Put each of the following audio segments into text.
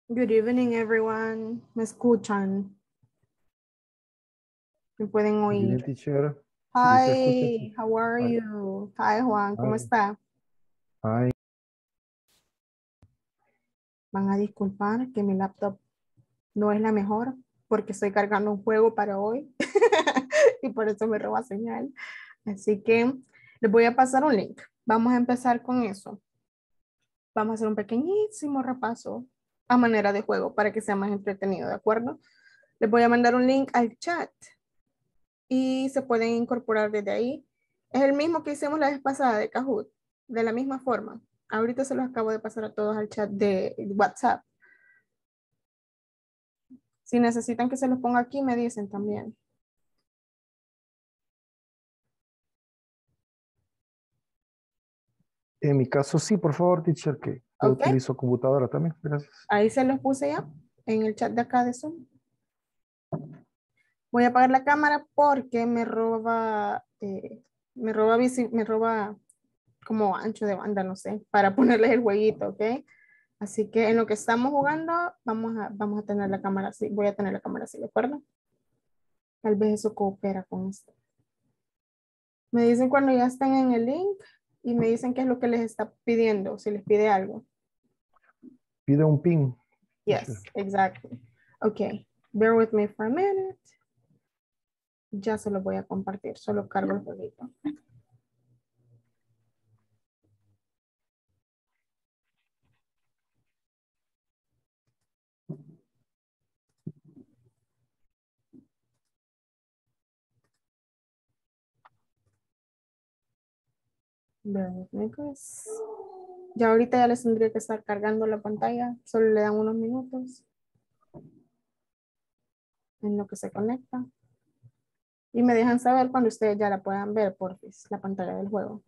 Good evening, everyone. ¿Me escuchan? ¿Me pueden Good evening, oír? teacher. Sí, se escucha. Hi, how are Hi. you? Hi, Juan, ¿cómo Hi. está? Hi. Van a disculpar que mi laptop no es la mejor porque estoy cargando un juego para hoy y por eso me roba señal. Así que les voy a pasar un link. Vamos a empezar con eso. Vamos a hacer un pequeñísimo repaso a manera de juego para que sea más entretenido, ¿de acuerdo? Les voy a mandar un link al chat y se pueden incorporar desde ahí. Es el mismo que hicimos la vez pasada de Kahoot, de la misma forma. Ahorita se los acabo de pasar a todos al chat de WhatsApp. Si necesitan que se los ponga aquí, me dicen también. En mi caso, sí, por favor, teacher, que yo ¿Ok? utilizo computadora también. Gracias. Ahí se los puse ya en el chat de acá de Zoom. Voy a apagar la cámara porque me roba como ancho de banda, no sé, para ponerles el jueguito, ¿ok? Así que en lo que estamos jugando, vamos a tener la cámara así, voy a tener la cámara así, ¿de acuerdo? Tal vez eso coopera con esto. Me dicen cuando ya están en el link y me dicen qué es lo que les está pidiendo, si les pide algo. Pide un pin, teacher. Yes, exactly. Ok, bear with me for a minute. Ya se lo voy a compartir, solo cargo el jueguito. Bear with me, pues. Ya ahorita ya les tendría que estar cargando la pantalla, solo le dan unos minutos en lo que se conecta. Y me dejan saber cuando ustedes ya la puedan ver, porfis, la pantalla del juego.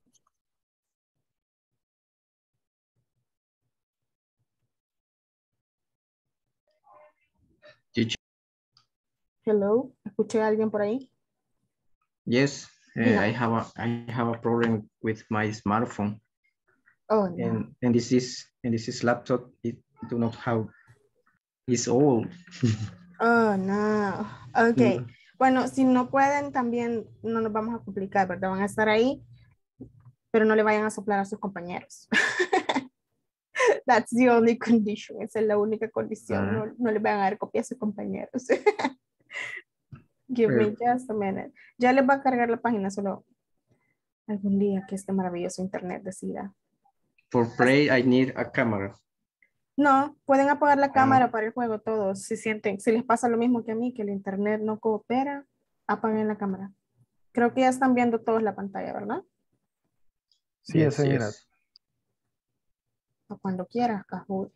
Teacher, Hello, ¿escuché a alguien por ahí? yes, I Dígame. have a problem with my smartphone, Oh, no. and this is laptop. It do not have. It's old. Oh, no. Ok. Mm, Bueno, si no pueden, también no nos vamos a complicar, ¿verdad? Van a estar ahí, pero no le vayan a soplar a sus compañeros. That's the only condition. Esa es la única condición. uh, No, no le van a dar copia a sus compañeros. Give uh, me just a minute. Ya les va a cargar la página, solo algún día que este maravilloso internet decida. for play, I need a camera. No, pueden apagar la Uh, cámara para el juego todos. Si sienten, si les pasa lo mismo que a mí, que el internet no coopera, apaguen la cámara. Creo que ya están viendo todos la pantalla, ¿verdad? Sí, ya se mira. yes. O cuando quieras, Kahoot.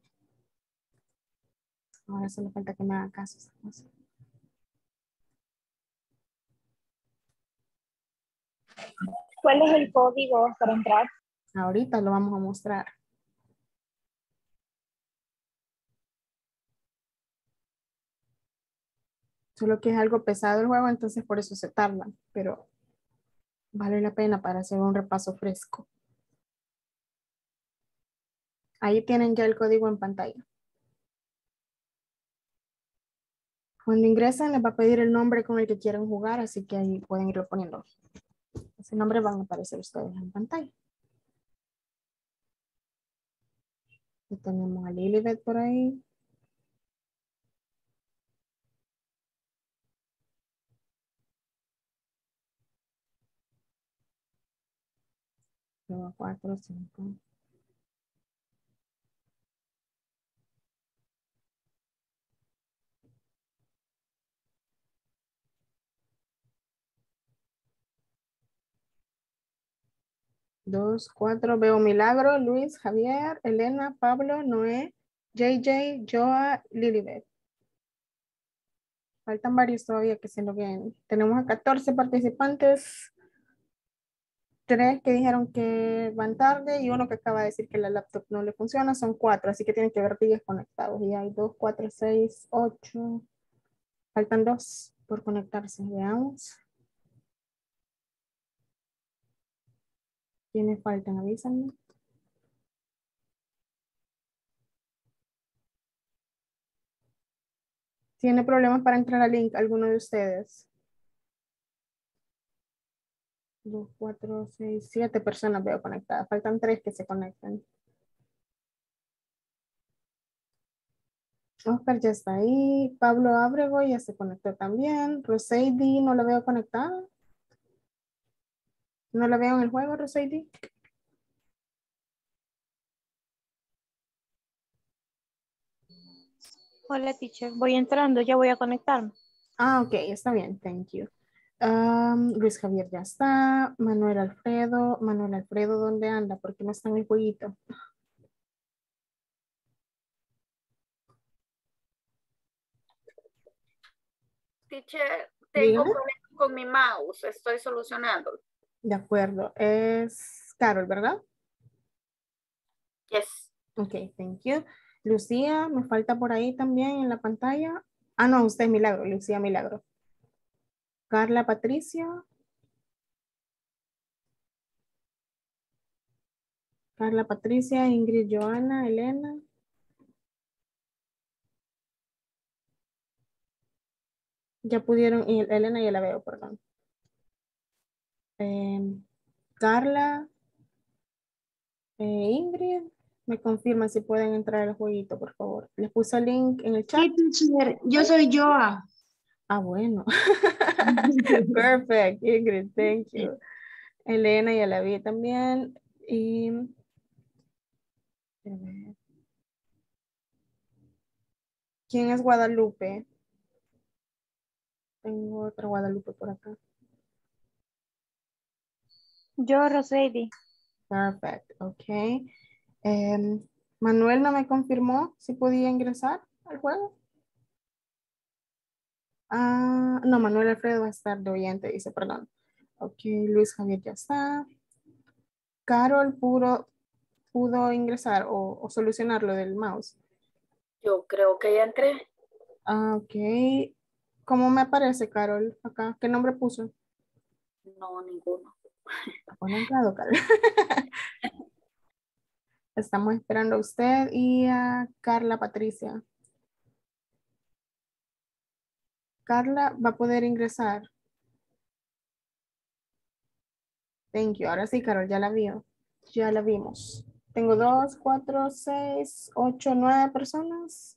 Ahora solo falta que me hagan caso. ¿Cuál es el código para entrar? Ahorita lo vamos a mostrar. Solo que es algo pesado el juego, entonces por eso se tarda, pero vale la pena para hacer un repaso fresco. Ahí tienen ya el código en pantalla. Cuando ingresen les va a pedir el nombre con el que quieren jugar, así que ahí pueden irlo poniendo. Ese nombre van a aparecer ustedes en pantalla. Y tenemos a Lilibet por ahí. Luego 4, 5. Dos, cuatro. Veo Milagro, Luis, Javier, Elena, Pablo, Noé, JJ, Joa, Lilibet. Faltan varios todavía que se lo ven. Tenemos a 14 participantes. 3 que dijeron que van tarde y uno que acaba de decir que la laptop no le funciona. Son 4, así que tienen que haber 10 conectados. Y hay 2, 4, 6, 8. Faltan 2 por conectarse. Veamos. ¿Quiénes faltan? Avísenme. ¿Tiene problemas para entrar al link alguno de ustedes? 2, 4, 6, 7 personas veo conectadas. Faltan 3 que se conecten. Oscar ya está ahí. Pablo Ábrego ya se conectó también. Roseidi no la veo conectada. No la veo en el juego, Roseidi. Hola, teacher. Voy entrando, ya voy a conectarme. Ah, ok, está bien, thank you. Luis Javier ya está. Manuel Alfredo, ¿dónde anda? ¿Por qué no está en el jueguito? Teacher, tengo Dígame. problemas con mi mouse, estoy solucionando. De acuerdo, es Carol, ¿verdad? Yes. Ok, thank you. Lucía, me falta por ahí también en la pantalla. Ah, no, usted es Milagro, Lucía Milagro. Carla Patricia. Carla Patricia, Ingrid Joana, Elena. Ya pudieron, y Elena ya la veo, perdón. Carla, Ingrid, me confirman si pueden entrar al jueguito, por favor. Les puse el link en el chat. Sí, teacher, yo soy Joa. Ah, bueno. Perfect, Ingrid, thank you. Elena ya la vi también. Y a ver. ¿Quién es Guadalupe? Tengo otra Guadalupe por acá. Yo, Rosady. Perfect, ok. Manuel no me confirmó si podía ingresar al juego. Ah, no, Manuel Alfredo va a estar de oyente, dice, perdón. Ok, Luis Javier ya está. Carol pudo ingresar o solucionar lo del mouse. Yo creo que ya entré. Ah, ok. ¿Cómo me aparece, Carol? Acá, ¿qué nombre puso? No, ninguno. Bueno, entrado, Carol. Estamos esperando a usted y a Carla Patricia. Carla va a poder ingresar. Thank you. Ahora sí, Carol, ya la vio. Ya la vimos. Tengo 2, 4, 6, 8, 9 personas.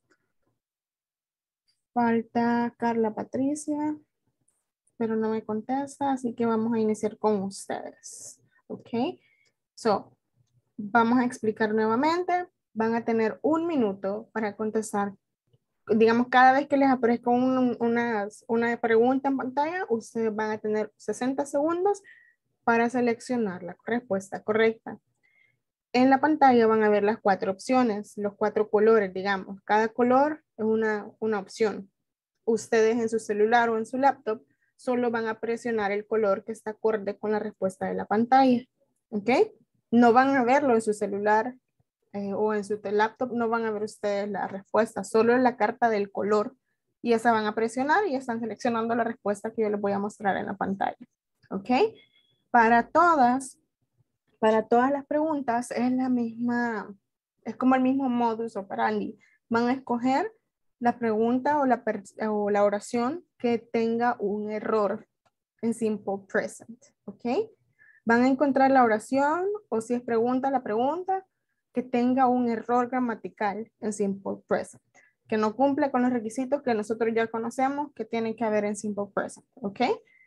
Falta Carla Patricia, pero no me contesta, así que vamos a iniciar con ustedes. Ok. So, vamos a explicar nuevamente. Van a tener 1 minuto para contestar. Digamos, cada vez que les aparezca una pregunta en pantalla, ustedes van a tener 60 segundos para seleccionar la respuesta correcta. En la pantalla van a ver las 4 opciones, los 4 colores, digamos. Cada color es una opción. Ustedes en su celular o en su laptop solo van a presionar el color que está acorde con la respuesta de la pantalla. ¿Ok? No van a verlo en su celular o en su laptop, no van a ver ustedes la respuesta, solo la carta del color. Y esa van a presionar y están seleccionando la respuesta que yo les voy a mostrar en la pantalla. ¿Ok? Para todas las preguntas es la misma, es como el mismo modus operandi. Van a escoger la pregunta o la oración que tenga un error en simple present, ¿ok? Van a encontrar la oración o si es pregunta, la pregunta que tenga un error gramatical en simple present, que no cumple con los requisitos que nosotros ya conocemos que tienen que haber en simple present, ¿ok?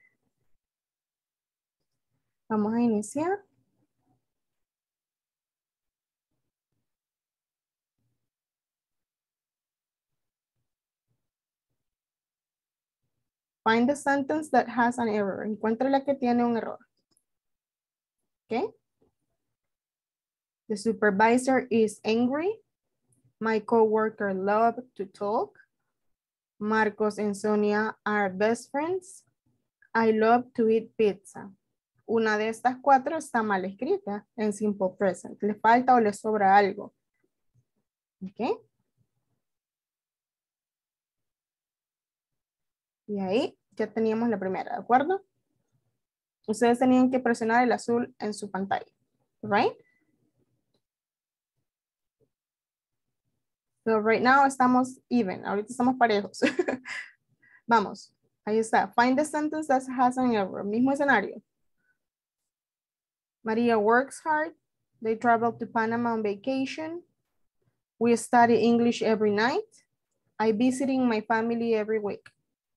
Vamos a iniciar. Find the sentence that has an error. Encuentra la que tiene un error. Okay. The supervisor is angry. My coworker loves to talk. Marcos and Sonia are best friends. I love to eat pizza. Una de estas 4 está mal escrita en simple present. Le falta o le sobra algo. Ok. Y ahí ya teníamos la primera, ¿de acuerdo? Ustedes tenían que presionar el azul en su pantalla. Right? So right now estamos even. Ahorita estamos parejos. Vamos. Ahí está. Find the sentence that has an error. Mismo escenario. Maria works hard. They travel to Panama on vacation. We study English every night. I visiting my family every week.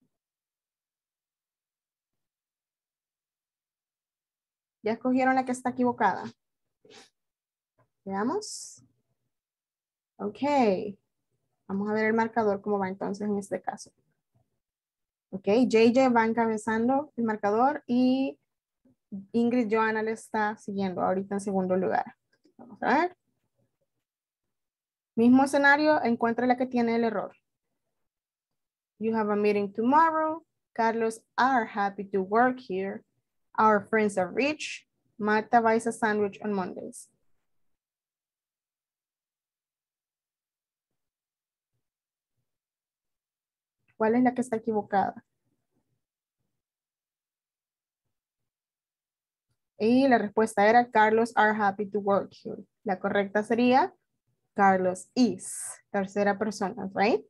¿Ya escogieron la que está equivocada? Veamos. Ok. Vamos a ver el marcador cómo va entonces en este caso. Ok, JJ va encabezando el marcador y Ingrid Johanna le está siguiendo ahorita en segundo lugar. Vamos a ver. Mismo escenario, encuentra la que tiene el error. You have a meeting tomorrow. Carlos are happy to work here. Our friends are rich. Marta buys a sandwich on Mondays. ¿Cuál es la que está equivocada? Y la respuesta era Carlos are happy to work here. La correcta sería Carlos is. Tercera persona, right?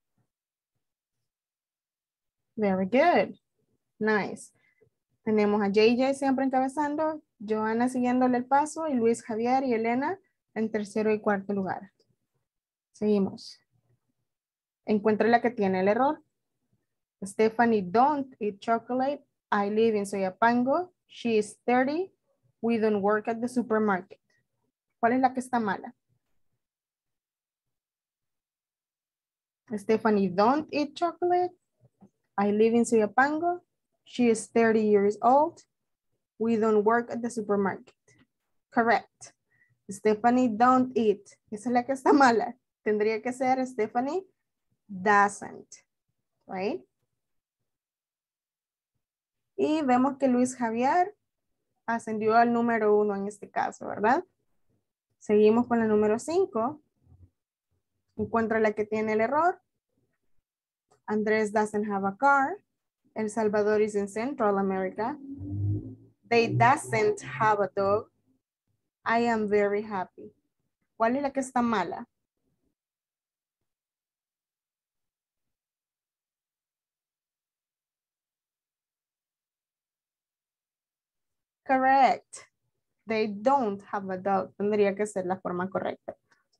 Very good. Nice. Tenemos a JJ siempre encabezando, Johanna siguiéndole el paso y Luis Javier y Elena en tercero y cuarto lugar. Seguimos. Encuentra la que tiene el error. Stephanie don't eat chocolate. I live in Soyapango. She is 30. We don't work at the supermarket. ¿Cuál es la que está mala? Stephanie don't eat chocolate. I live in Soyapango. She is 30 years old. We don't work at the supermarket. Correct. Stephanie don't eat. Esa es la que está mala. Tendría que ser Stephanie doesn't. Right? Y vemos que Luis Javier ascendió al número 1 en este caso, ¿verdad? Seguimos con la número 5. Encuentra la que tiene el error. Andrés doesn't have a car. El Salvador is in Central America. They doesn't have a dog. I am very happy. ¿Cuál es la que está mala? Correct. They don't have a dog. Tendría que ser la forma correcta.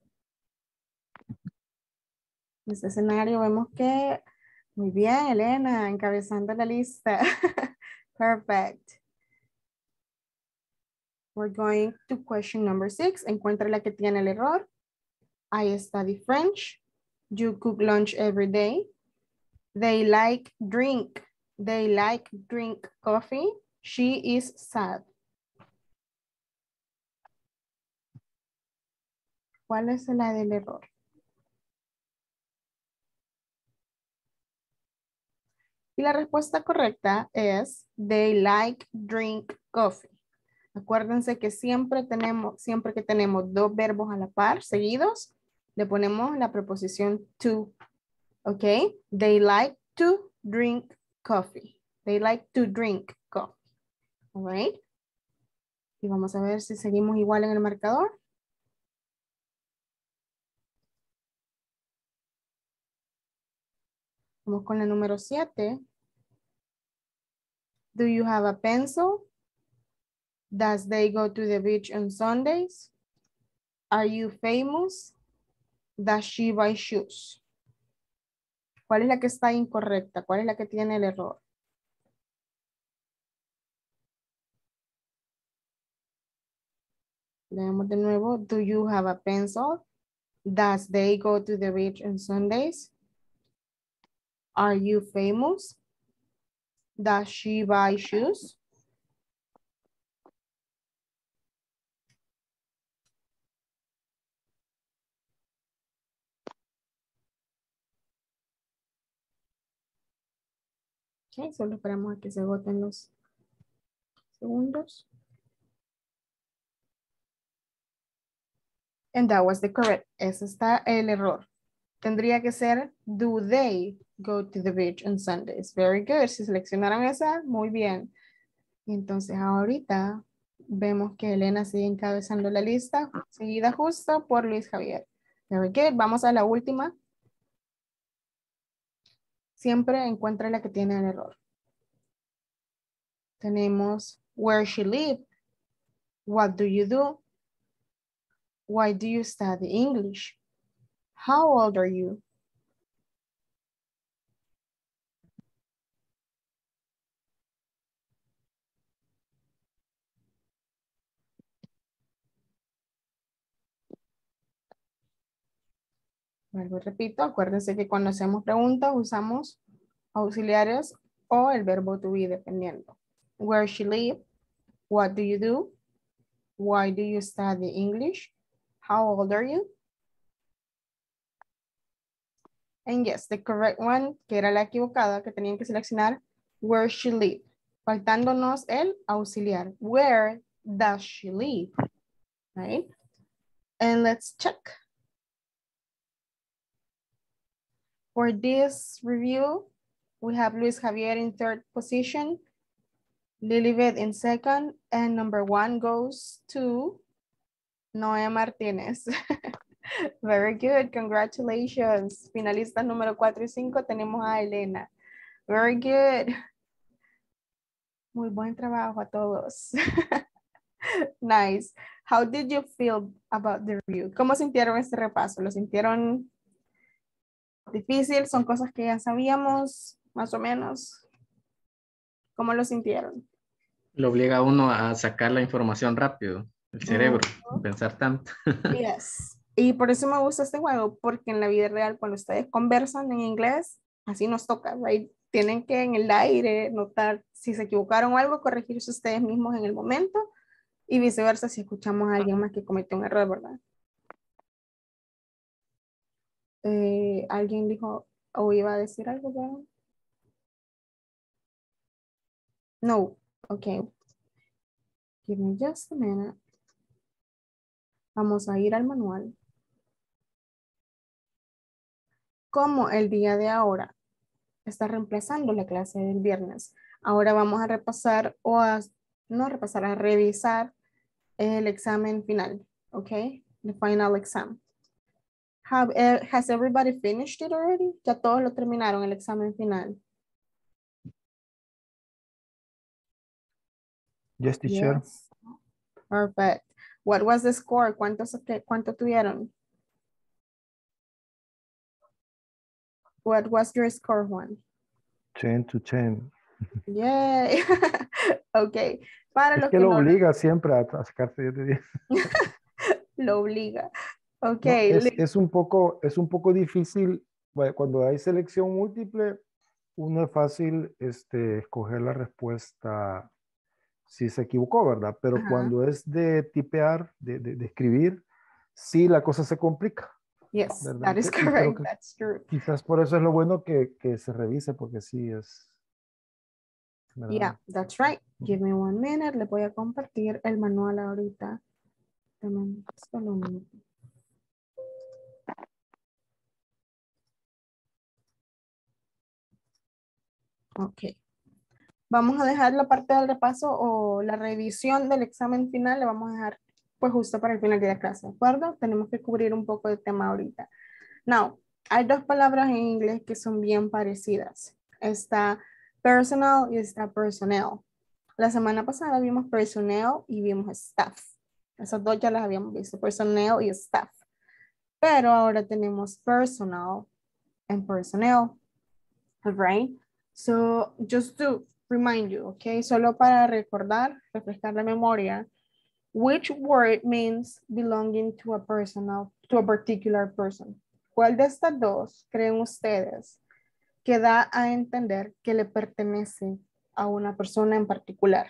En este escenario vemos que muy bien, Elena, encabezando la lista. Perfect. We're going to question number 6. Encuentra la que tiene el error. I study French. You cook lunch every day. They like drink coffee. She is sad. ¿Cuál es la del error? Y la respuesta correcta es they like drink coffee. Acuérdense que siempre que tenemos dos verbos a la par seguidos, le ponemos la preposición to. ¿Ok? They like to drink coffee. They like to drink coffee. All right. Y vamos a ver si seguimos igual en el marcador. Vamos con la número 7. Do you have a pencil? Does they go to the beach on Sundays? Are you famous? Does she buy shoes? ¿Cuál es la que está incorrecta? ¿Cuál es la que tiene el error? Leemos de nuevo. Do you have a pencil? Does they go to the beach on Sundays? Are you famous? Does she buy shoes? Ok, solo esperamos a que se agoten los segundos. And that was the correct. Ese está el error. Tendría que ser, do they go to the beach on Sundays? Very good. Si seleccionaron esa, muy bien. Entonces ahorita vemos que Elena sigue encabezando la lista, seguida justo por Luis Javier. Very good. Vamos a la última. Siempre encuentra la que tiene el error. Tenemos where she live. What do you do? Why do you study English? How old are you? Vuelvo y repito, acuérdense que cuando hacemos preguntas usamos auxiliares o el verbo to be dependiendo. Where she live, what do you do? Why do you study English? How old are you? And yes, the correct one, que era la equivocada, que tenían que seleccionar, where she live. Faltándonos el auxiliar. Where does she live? Right? And let's check. For this review, we have Luis Javier in third position, Lilibet in second, and number 1 goes to Noé Martínez. Very good, congratulations. Finalistas número 4 y 5 tenemos a Elena. Very good. Muy buen trabajo a todos. Nice. How did you feel about the review? ¿Cómo sintieron este repaso? ¿Lo sintieron difícil? ¿Son cosas que ya sabíamos, más o menos? ¿Cómo lo sintieron? Lo obliga a uno a sacar la información rápido, el cerebro, pensar tanto. Yes. Y por eso me gusta este juego, porque en la vida real, cuando ustedes conversan en inglés, así nos toca, right? Tienen que en el aire notar si se equivocaron o algo, corregirse ustedes mismos en el momento y viceversa si escuchamos a alguien más que cometió un error, ¿verdad? ¿Alguien dijo o iba a decir algo, ¿verdad? No. Okay. Give me just a minute. Vamos a ir al manual. Como el día de ahora está reemplazando la clase del viernes, ahora vamos a repasar o a, no repasar, a revisar el examen final, okay? The final exam. Has everybody finished it already? Ya todos lo terminaron, el examen final. Yes, teacher. Yes. Perfect. What was the score? ¿Cuánto tuvieron? What was your score, Juan? 10 to 10. Yay. Ok. Para los que que lo no obliga siempre a sacarse 10 de 10. lo obliga. Ok. No, es un poco difícil cuando hay selección múltiple. Uno es fácil escoger la respuesta si se equivocó, ¿verdad? Pero cuando es de tipear, de escribir, sí la cosa se complica. Yes, ¿verdad? that is correct. That's true. Quizás por eso es lo bueno que se revise, porque sí es. ¿verdad? Yeah, that's right. Give me 1 minute. Le voy a compartir el manual ahorita. Dame solo un minuto. Ok. Vamos a dejar la parte del repaso o la revisión del examen final, le vamos a dejar pues justo para el final de la clase, ¿de acuerdo? Tenemos que cubrir un poco de tema ahorita. Now, hay 2 palabras en inglés que son bien parecidas. Está personal y está personnel. La semana pasada vimos personnel y vimos staff. Esas 2 ya las habíamos visto, personnel y staff. Pero ahora tenemos personal and personnel, right? So, just to remind you, okay? Solo para recordar, refrescar la memoria, which word means belonging to a particular person? ¿Cuál de estas 2 creen ustedes que da a entender que le pertenece a una persona en particular?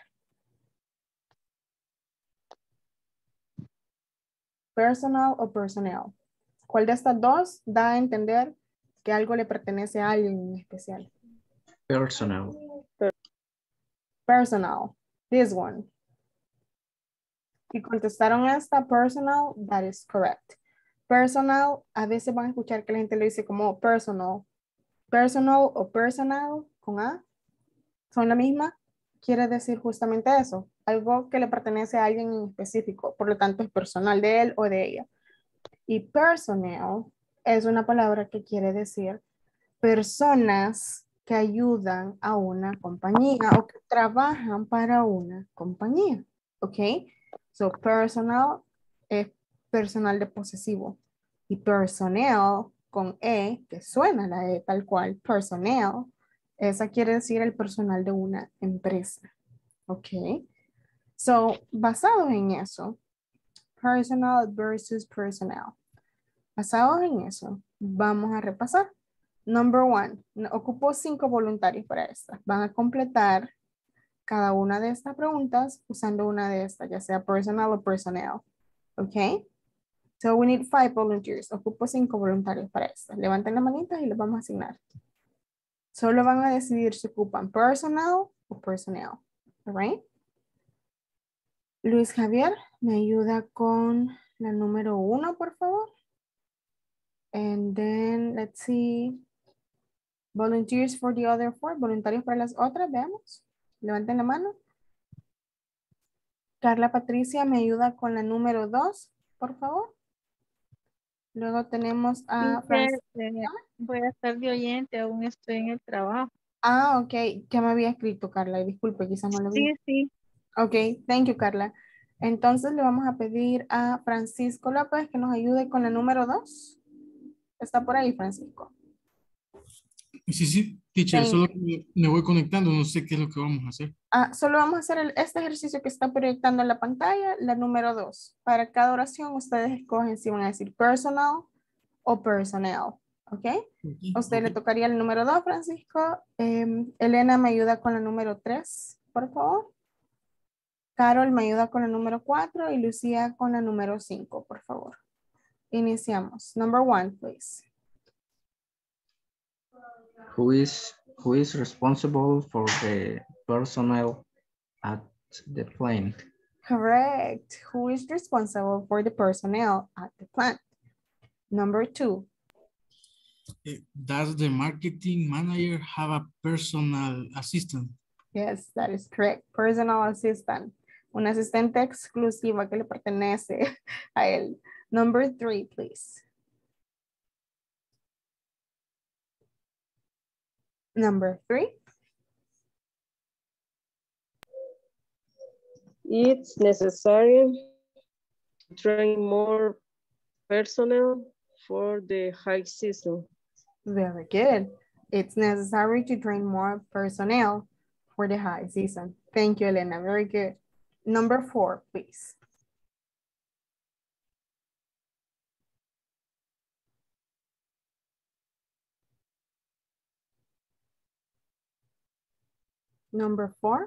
Personal o personnel. ¿Cuál de estas 2 da a entender que algo le pertenece a alguien en especial? Personal. Personal. This one. Si contestaron esta personal, that is correct. Personal, a veces van a escuchar que la gente lo dice como personal. Personal o personal con A son la misma. Quiere decir justamente eso. Algo que le pertenece a alguien en específico. Por lo tanto, es personal de él o de ella. Y personnel es una palabra que quiere decir personas que ayudan a una compañía o que trabajan para una compañía. ¿Ok? So, personal es personal de posesivo. Y personnel con E, que suena la E tal cual, personnel, esa quiere decir el personal de una empresa. ¿Ok? So, basado en eso, personal versus personnel. Basados en eso, vamos a repasar. Number one, ocupo 5 voluntarios para esta. Van a completar cada una de estas preguntas usando una de estas, ya sea personal o personnel. ¿Ok? So we need 5 volunteers. Ocupo 5 voluntarios para esta. Levanten las manitas y les vamos a asignar. Solo van a decidir si ocupan personal o personnel. All right? Luis Javier, ¿me ayuda con la número 1, por favor? And then, let's see. Volunteers for the other 4. Voluntarios para las otras, veamos. Levanten la mano. Carla Patricia, ¿me ayuda con la número 2, por favor? Luego tenemos a Teacher, Francisca. voy a estar de oyente, aún estoy en el trabajo. Ah, ok. ¿Qué me había escrito, Carla? Y disculpe, quizás no lo vi. Sí, sí. Ok, thank you, Carla. Entonces le vamos a pedir a Francisco López que nos ayude con la número 2. Está por ahí, Francisco. Sí, teacher, Thank solo you. que me voy conectando, no sé qué es lo que vamos a hacer. Solo vamos a hacer este ejercicio que está proyectando en la pantalla, la número 2. Para cada oración, ustedes escogen si van a decir personal o personnel. ¿Ok? A usted le tocaría el número 2, Francisco. Elena me ayuda con la número 3, por favor. Carol me ayuda con la número 4 y Lucía con la número 5, por favor. Iniciamos. Number 1, please. Who is responsible for the personnel at the plant? Correct. Who is responsible for the personnel at the plant? Number 2. Does the marketing manager have a personal assistant? Yes, that is correct. Personal assistant. Un asistente exclusiva que le pertenece a él. Number 3, please. Number 3. It's necessary to train more personnel for the high season. Very good. It's necessary to train more personnel for the high season. Thank you, Elena. Very good. Number 4, please. Number 4.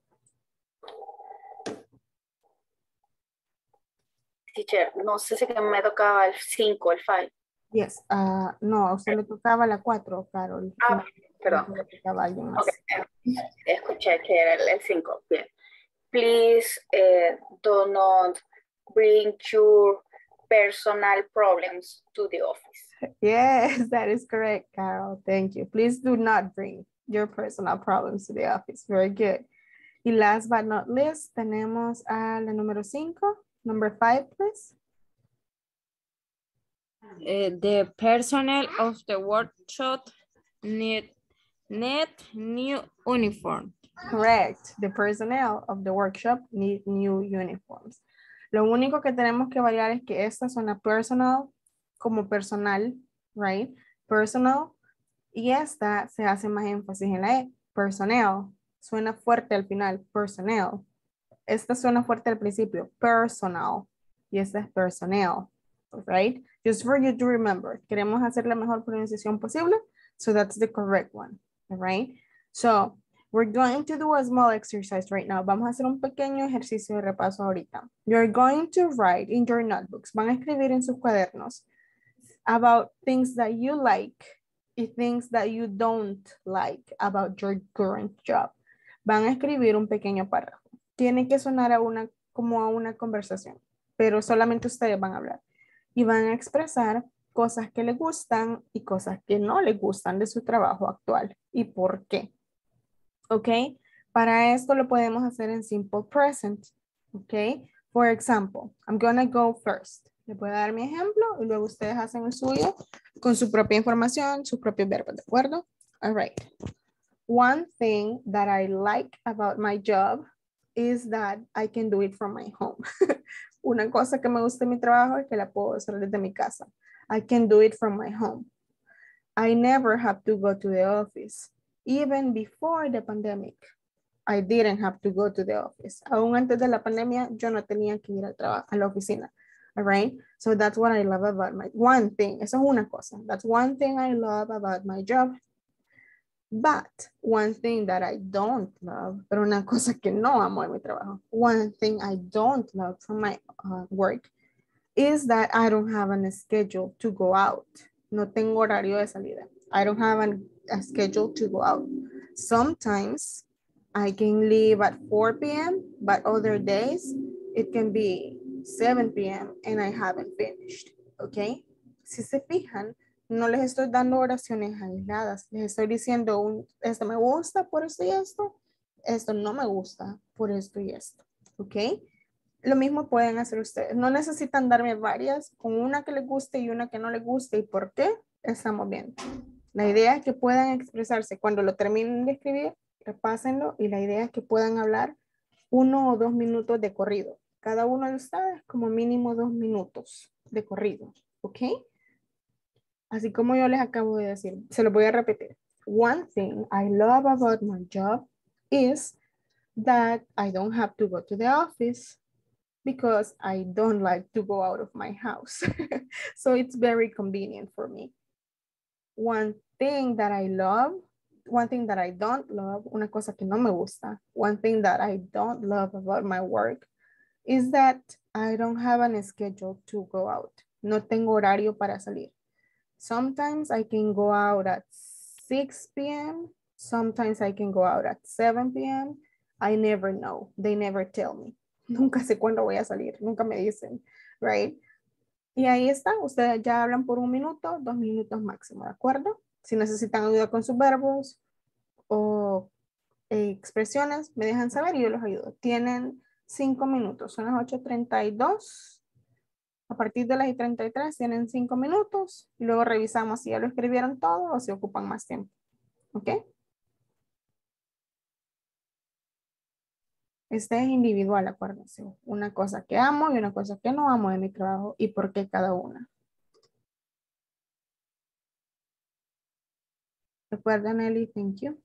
Teacher, no sé si que me tocaba el 5, el 5. Yes. No, a usted le tocaba la 4, Carol. Ah, perdón. Le tocaba a alguien más. Okay. Escuché que era el 5. Bien. Please do not bring your personal problems to the office. Yes, that is correct, Carol. Thank you. Please do not bring your personal problems to the office. Very good. Y last but not least, tenemos a la número 5. Number 5, please. The personnel of the workshop need new uniform. Correct. The personnel of the workshop need new uniforms. Lo único que tenemos que variar es que esta suena personal como personal, right? Personal. Y esta se hace más énfasis en la E. Personnel. Suena fuerte al final. Personnel. Esta suena fuerte al principio. Personal. Y esta es personnel. Right? Just for you to remember. Queremos hacer la mejor pronunciación posible. So that's the correct one. All right? So, we're going to do a small exercise right now. Vamos a hacer un pequeño ejercicio de repaso ahorita. You're going to write in your notebooks. Van a escribir en sus cuadernos about things that you like y things that you don't like about your current job. Van a escribir un pequeño párrafo. Tiene que sonar como a una conversación, pero solamente ustedes van a hablar. Y van a expresar cosas que les gustan y cosas que no les gustan de su trabajo actual y por qué. ¿Ok? Para esto lo podemos hacer en simple present. ¿Ok? For example, I'm gonna go first. Les voy a dar mi ejemplo y luego ustedes hacen el suyo con su propia información, sus propios verbos, ¿de acuerdo? All right. One thing that I like about my job is that I can do it from my home. Una cosa que me gusta de mi trabajo es que la puedo hacer desde mi casa. I can do it from my home. I never have to go to the office. Even before the pandemic, I didn't have to go to the office. Aún antes de la pandemia, yo no tenía que ir al trabajo, a la oficina. All right? So that's what I love about my, one thing. Eso es una cosa. That's one thing I love about my job. But one thing that I don't love, pero una cosa que no amo en mi trabajo, one thing I don't love from my work is that I don't have a schedule to go out. No tengo horario de salida. I don't have a schedule to go out. Sometimes I can leave at 4 p.m., but other days it can be 7 p.m. and I haven't finished, okay? Si se fijan, no les estoy dando oraciones aisladas. Les estoy diciendo, esto me gusta por esto y esto no me gusta por esto y esto, ¿ok? Lo mismo pueden hacer ustedes. No necesitan darme varias, con una que les guste y una que no les guste. ¿Y por qué? Estamos bien. La idea es que puedan expresarse. Cuando lo terminen de escribir, repásenlo y la idea es que puedan hablar 1 o 2 minutos de corrido. Cada uno de ustedes como mínimo 2 minutos de corrido, ¿ok? Así como yo les acabo de decir, se lo voy a repetir. One thing I love about my job is that I don't have to go to the office because I don't like to go out of my house. So it's very convenient for me. One thing that I love, one thing that I don't love, una cosa que no me gusta, one thing that I don't love about my work is that I don't have a schedule to go out. No tengo horario para salir. Sometimes I can go out at 6 p.m. Sometimes I can go out at 7 p.m. I never know. They never tell me. Nunca sé cuándo voy a salir. Nunca me dicen, right? Y ahí está. Ustedes ya hablan por 1 minuto, 2 minutos máximo, ¿de acuerdo? Si necesitan ayuda con sus verbos o expresiones, me dejan saber y yo los ayudo. Tienen 5 minutos. Son las 8:32. A partir de las 33 tienen 5 minutos y luego revisamos si ya lo escribieron todo o si ocupan más tiempo. ¿Ok? Este es individual, acuérdense. Una cosa que amo y una cosa que no amo de mi trabajo y por qué cada una. Recuerden, Eli, thank you.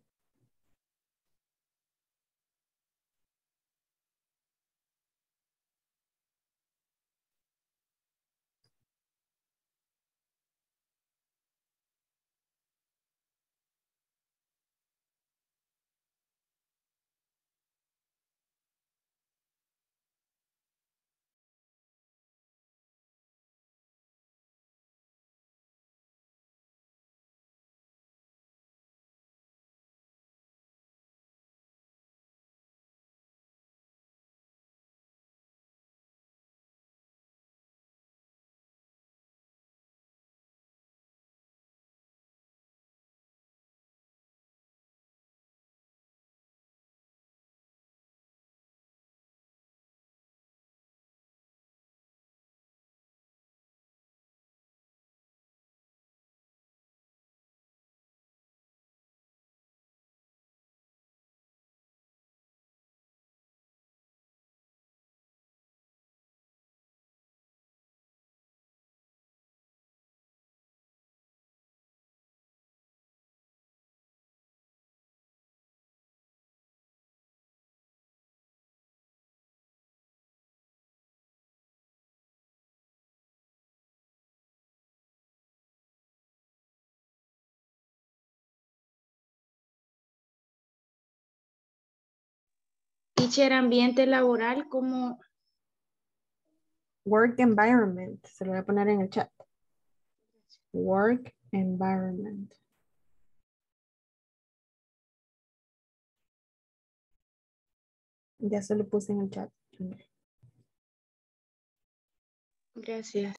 Teacher, ambiente laboral, como Work environment. Se lo voy a poner en el chat. Work environment. Ya se lo puse en el chat. gracias.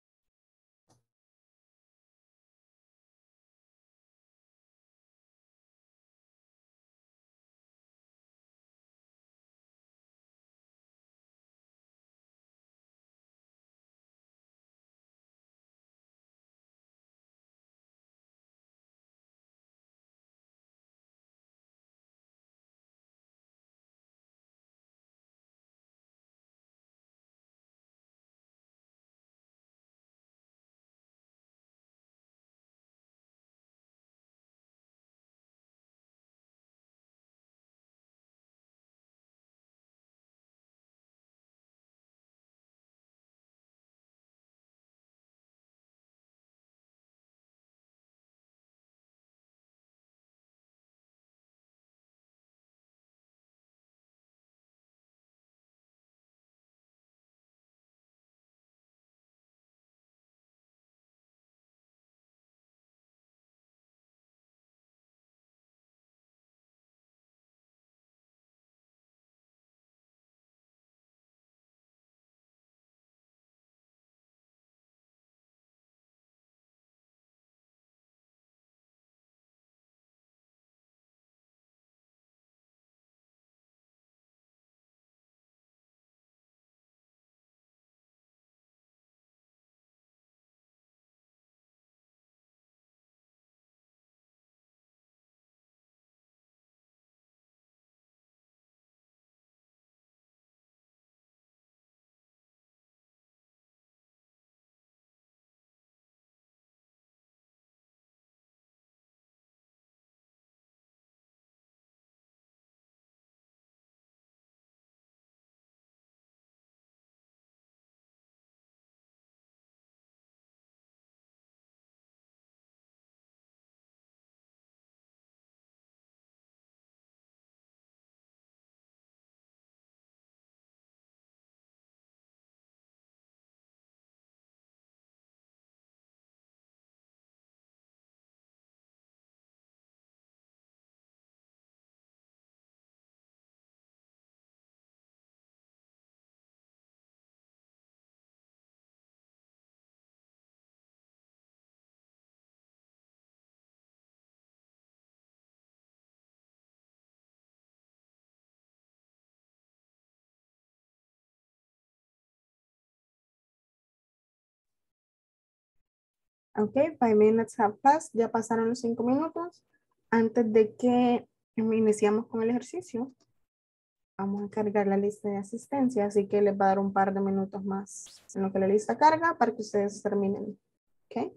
Ok, 5 minutes have passed. Ya pasaron los 5 minutos. Antes de que iniciamos con el ejercicio, vamos a cargar la lista de asistencia, así que les va a dar un par de minutos más en lo que la lista carga para que ustedes terminen. Ok.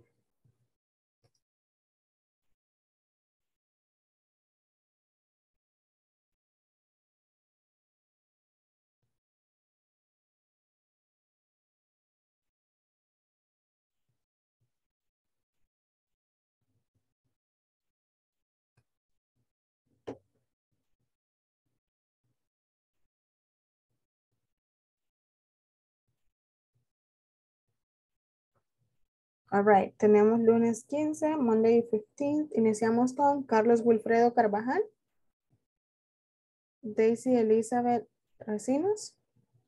All right, tenemos lunes 15, Monday 15. Iniciamos con Carlos Wilfredo Carvajal, Daisy Elizabeth Recinos,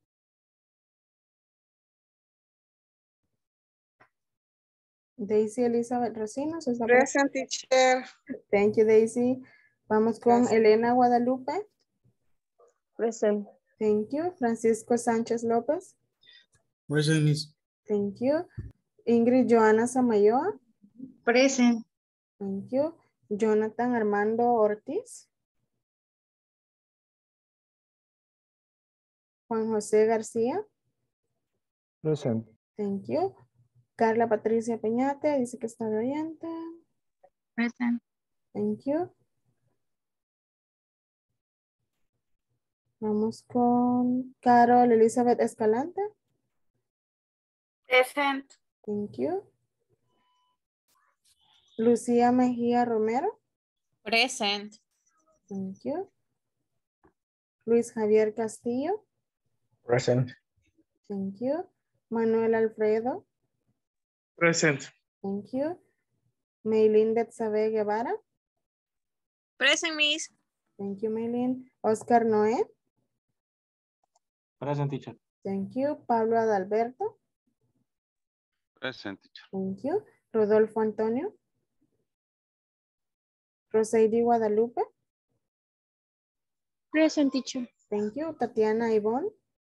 Daisy Elizabeth Recinos. ¿Está Present, teacher. Thank you, Daisy. Vamos con Gracias. Elena Guadalupe. Present. Thank you. Francisco Sánchez López. Present, Miss. Thank you. Ingrid Joana Samayoa. Present. Thank you. Jonathan Armando Ortiz. Juan José García. Present. Thank you. Carla Patricia Peñate dice que está de oyente. Present. Thank you. Vamos con Carol Elizabeth Escalante. Present. Thank you. Lucía Mejía Romero. Present. Thank you. Luis Javier Castillo. Present. Thank you. Manuel Alfredo. Present. Thank you. Maylin Betsabe Guevara. Present, Miss. Thank you, Maylin. Oscar Noé. Present, teacher. Thank you. Pablo Adalberto. Present, teacher. Thank you. Rodolfo Antonio. Roseidy Guadalupe. Present, teacher. Thank you. Tatiana Ivonne.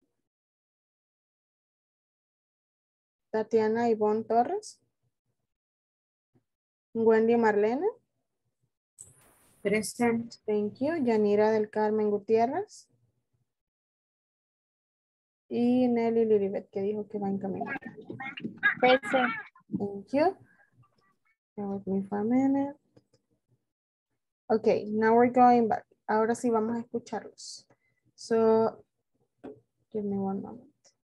Tatiana Ivonne Torres. Wendy Marlene. Present. Thank you. Yanira del Carmen Gutiérrez. Y Nelly Lilibet, que dijo que va en camino. Present. Thank you. Bear with me for a minute. Okay, now we're going back. Ahora sí vamos a escucharlos. So, give me one moment.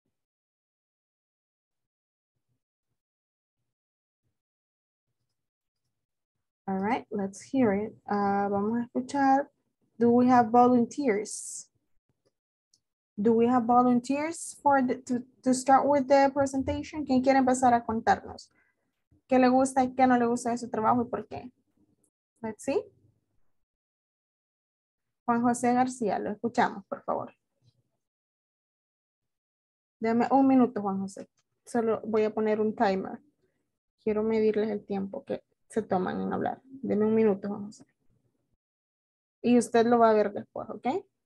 All right, let's hear it. Vamos a escuchar. Do we have volunteers? Do we have volunteers for to start with the presentation? ¿Quién quiere empezar a contarnos? ¿Qué le gusta y qué no le gusta de su trabajo y por qué? Let's see. Juan José García, lo escuchamos, por favor. Dame un minuto, Juan José. Solo voy a poner un timer. Quiero medirles el tiempo que se toman en hablar. Deme un minuto, Juan José. Y usted lo va a ver después, ¿ok?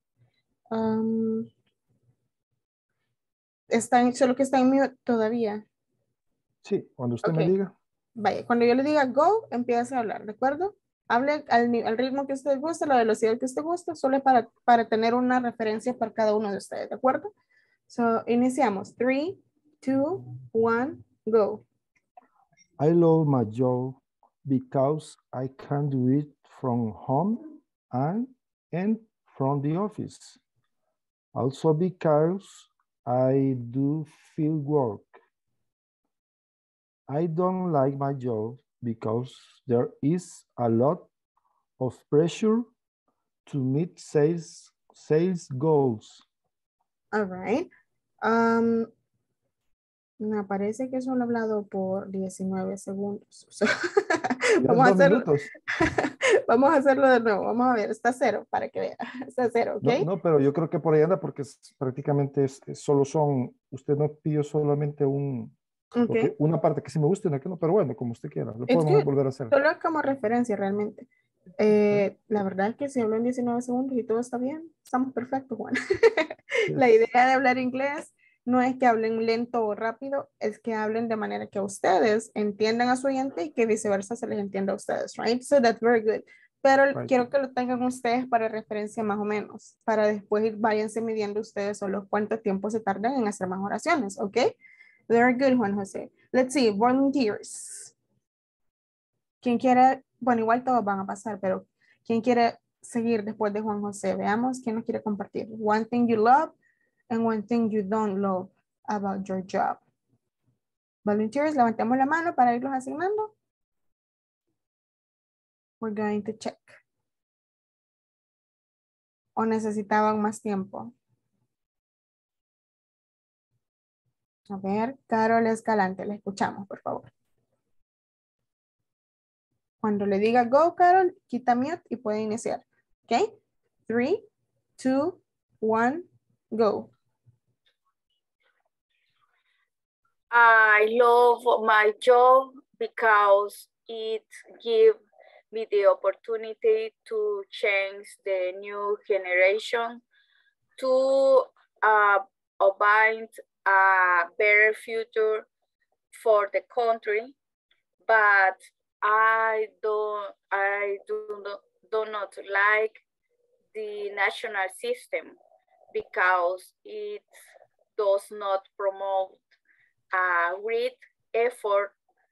Solo que está en mute todavía. Sí, cuando usted Ok. me diga. Vaya, cuando yo le diga go, empieza a hablar, ¿de acuerdo? Hable al ritmo que usted guste, la velocidad que usted guste, solo para tener una referencia para cada uno de ustedes, ¿de acuerdo? So, iniciamos. 3, 2, 1, go. I love my job because I can do it from home and from the office. Also because I do field work. I don't like my job because there is a lot of pressure to meet sales goals. All right. Me parece que solo he hablado por 19 segundos. So, vamos a hacerlo de nuevo. Vamos a ver, está cero para que vea. Está cero, ¿ok? No, pero yo creo que por ahí anda porque prácticamente solo son, usted no pidió solamente Okay. una parte que sí me gusta y una que no, pero bueno, como usted quiera, lo It's podemos good. volver a hacer. Solo como referencia realmente. La verdad es que si hablo en 19 segundos y todo está bien, estamos perfectos, Juan. La idea de hablar inglés no es que hablen lento o rápido, es que hablen de manera que ustedes entiendan a su oyente y que viceversa se les entienda a ustedes, right? So that's very good. Pero Right. quiero que lo tengan ustedes para referencia más o menos, para después váyanse midiendo ustedes solo cuánto tiempo se tardan en hacer más oraciones, ¿ok? Very good, Juan José. Let's see, volunteers. ¿Quién quiere? Bueno, igual todos van a pasar, pero ¿quién quiere seguir después de Juan José? Veamos quién nos quiere compartir. One thing you love and one thing you don't love about your job. Volunteers, levantemos la mano para irlos asignando. We're going to check. ¿O necesitaban más tiempo? A ver, Carol Escalante, le escuchamos, por favor. Cuando le diga go, Carol, quita mute y puede iniciar. ¿Ok? 3, 2, 1, go. I love my job because it gives me the opportunity to change the new generation to provide a better future for the country, but I do not like the national system because it does not promote a great effort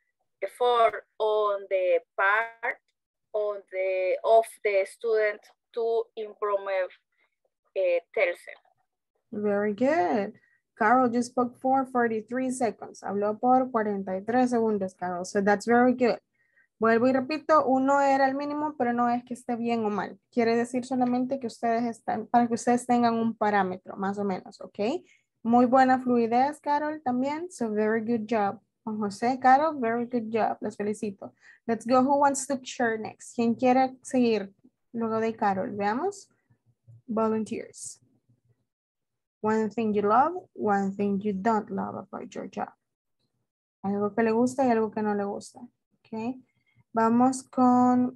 on the part of the student to improve themselves. Very good. Carol just spoke for 43 seconds. Habló por 43 segundos, Carol. So that's very good. Vuelvo y repito, 1 era el mínimo, pero no es que esté bien o mal. Quiere decir solamente que ustedes están, para que ustedes tengan un parámetro, más o menos, ¿ok? Muy buena fluidez, Carol, también. So very good job. Juan José, Carol, very good job. Les felicito. Let's go. Who wants to share next? ¿Quién quiere seguir luego de Carol? Veamos. Volunteers. One thing you love, one thing you don't love about your job. Algo que le gusta y algo que no le gusta. ¿Ok? Vamos con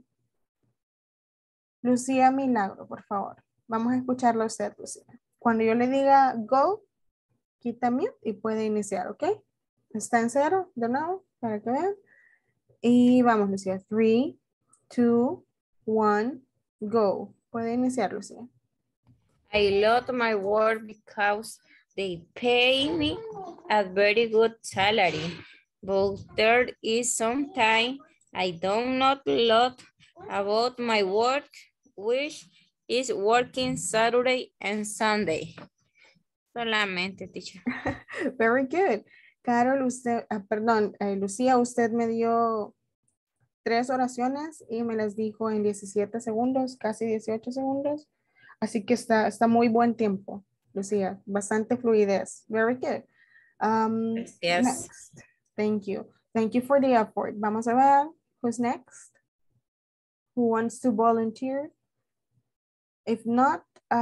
Lucía Milagro, por favor. Vamos a escucharla a usted, Lucía. Cuando yo le diga go, quita mute y puede iniciar, ¿ok? Está en 0, de nuevo, para que vean. Y vamos, Lucía. 3, 2, 1, go. Puede iniciar, Lucía. I love my work because they pay me a very good salary. But there is sometimes I don't not lot about my work, which is working Saturday and Sunday. Solamente, teacher. Very good. Carol, usted, Lucía, usted me dio 3 oraciones y me las dijo en 17 segundos, casi 18 segundos. Así que está muy buen tiempo, Lucía. Bastante fluidez. Very good. Yes. Next. Thank you. Thank you for the effort. Vamos a ver. Who's next? Who wants to volunteer? If not,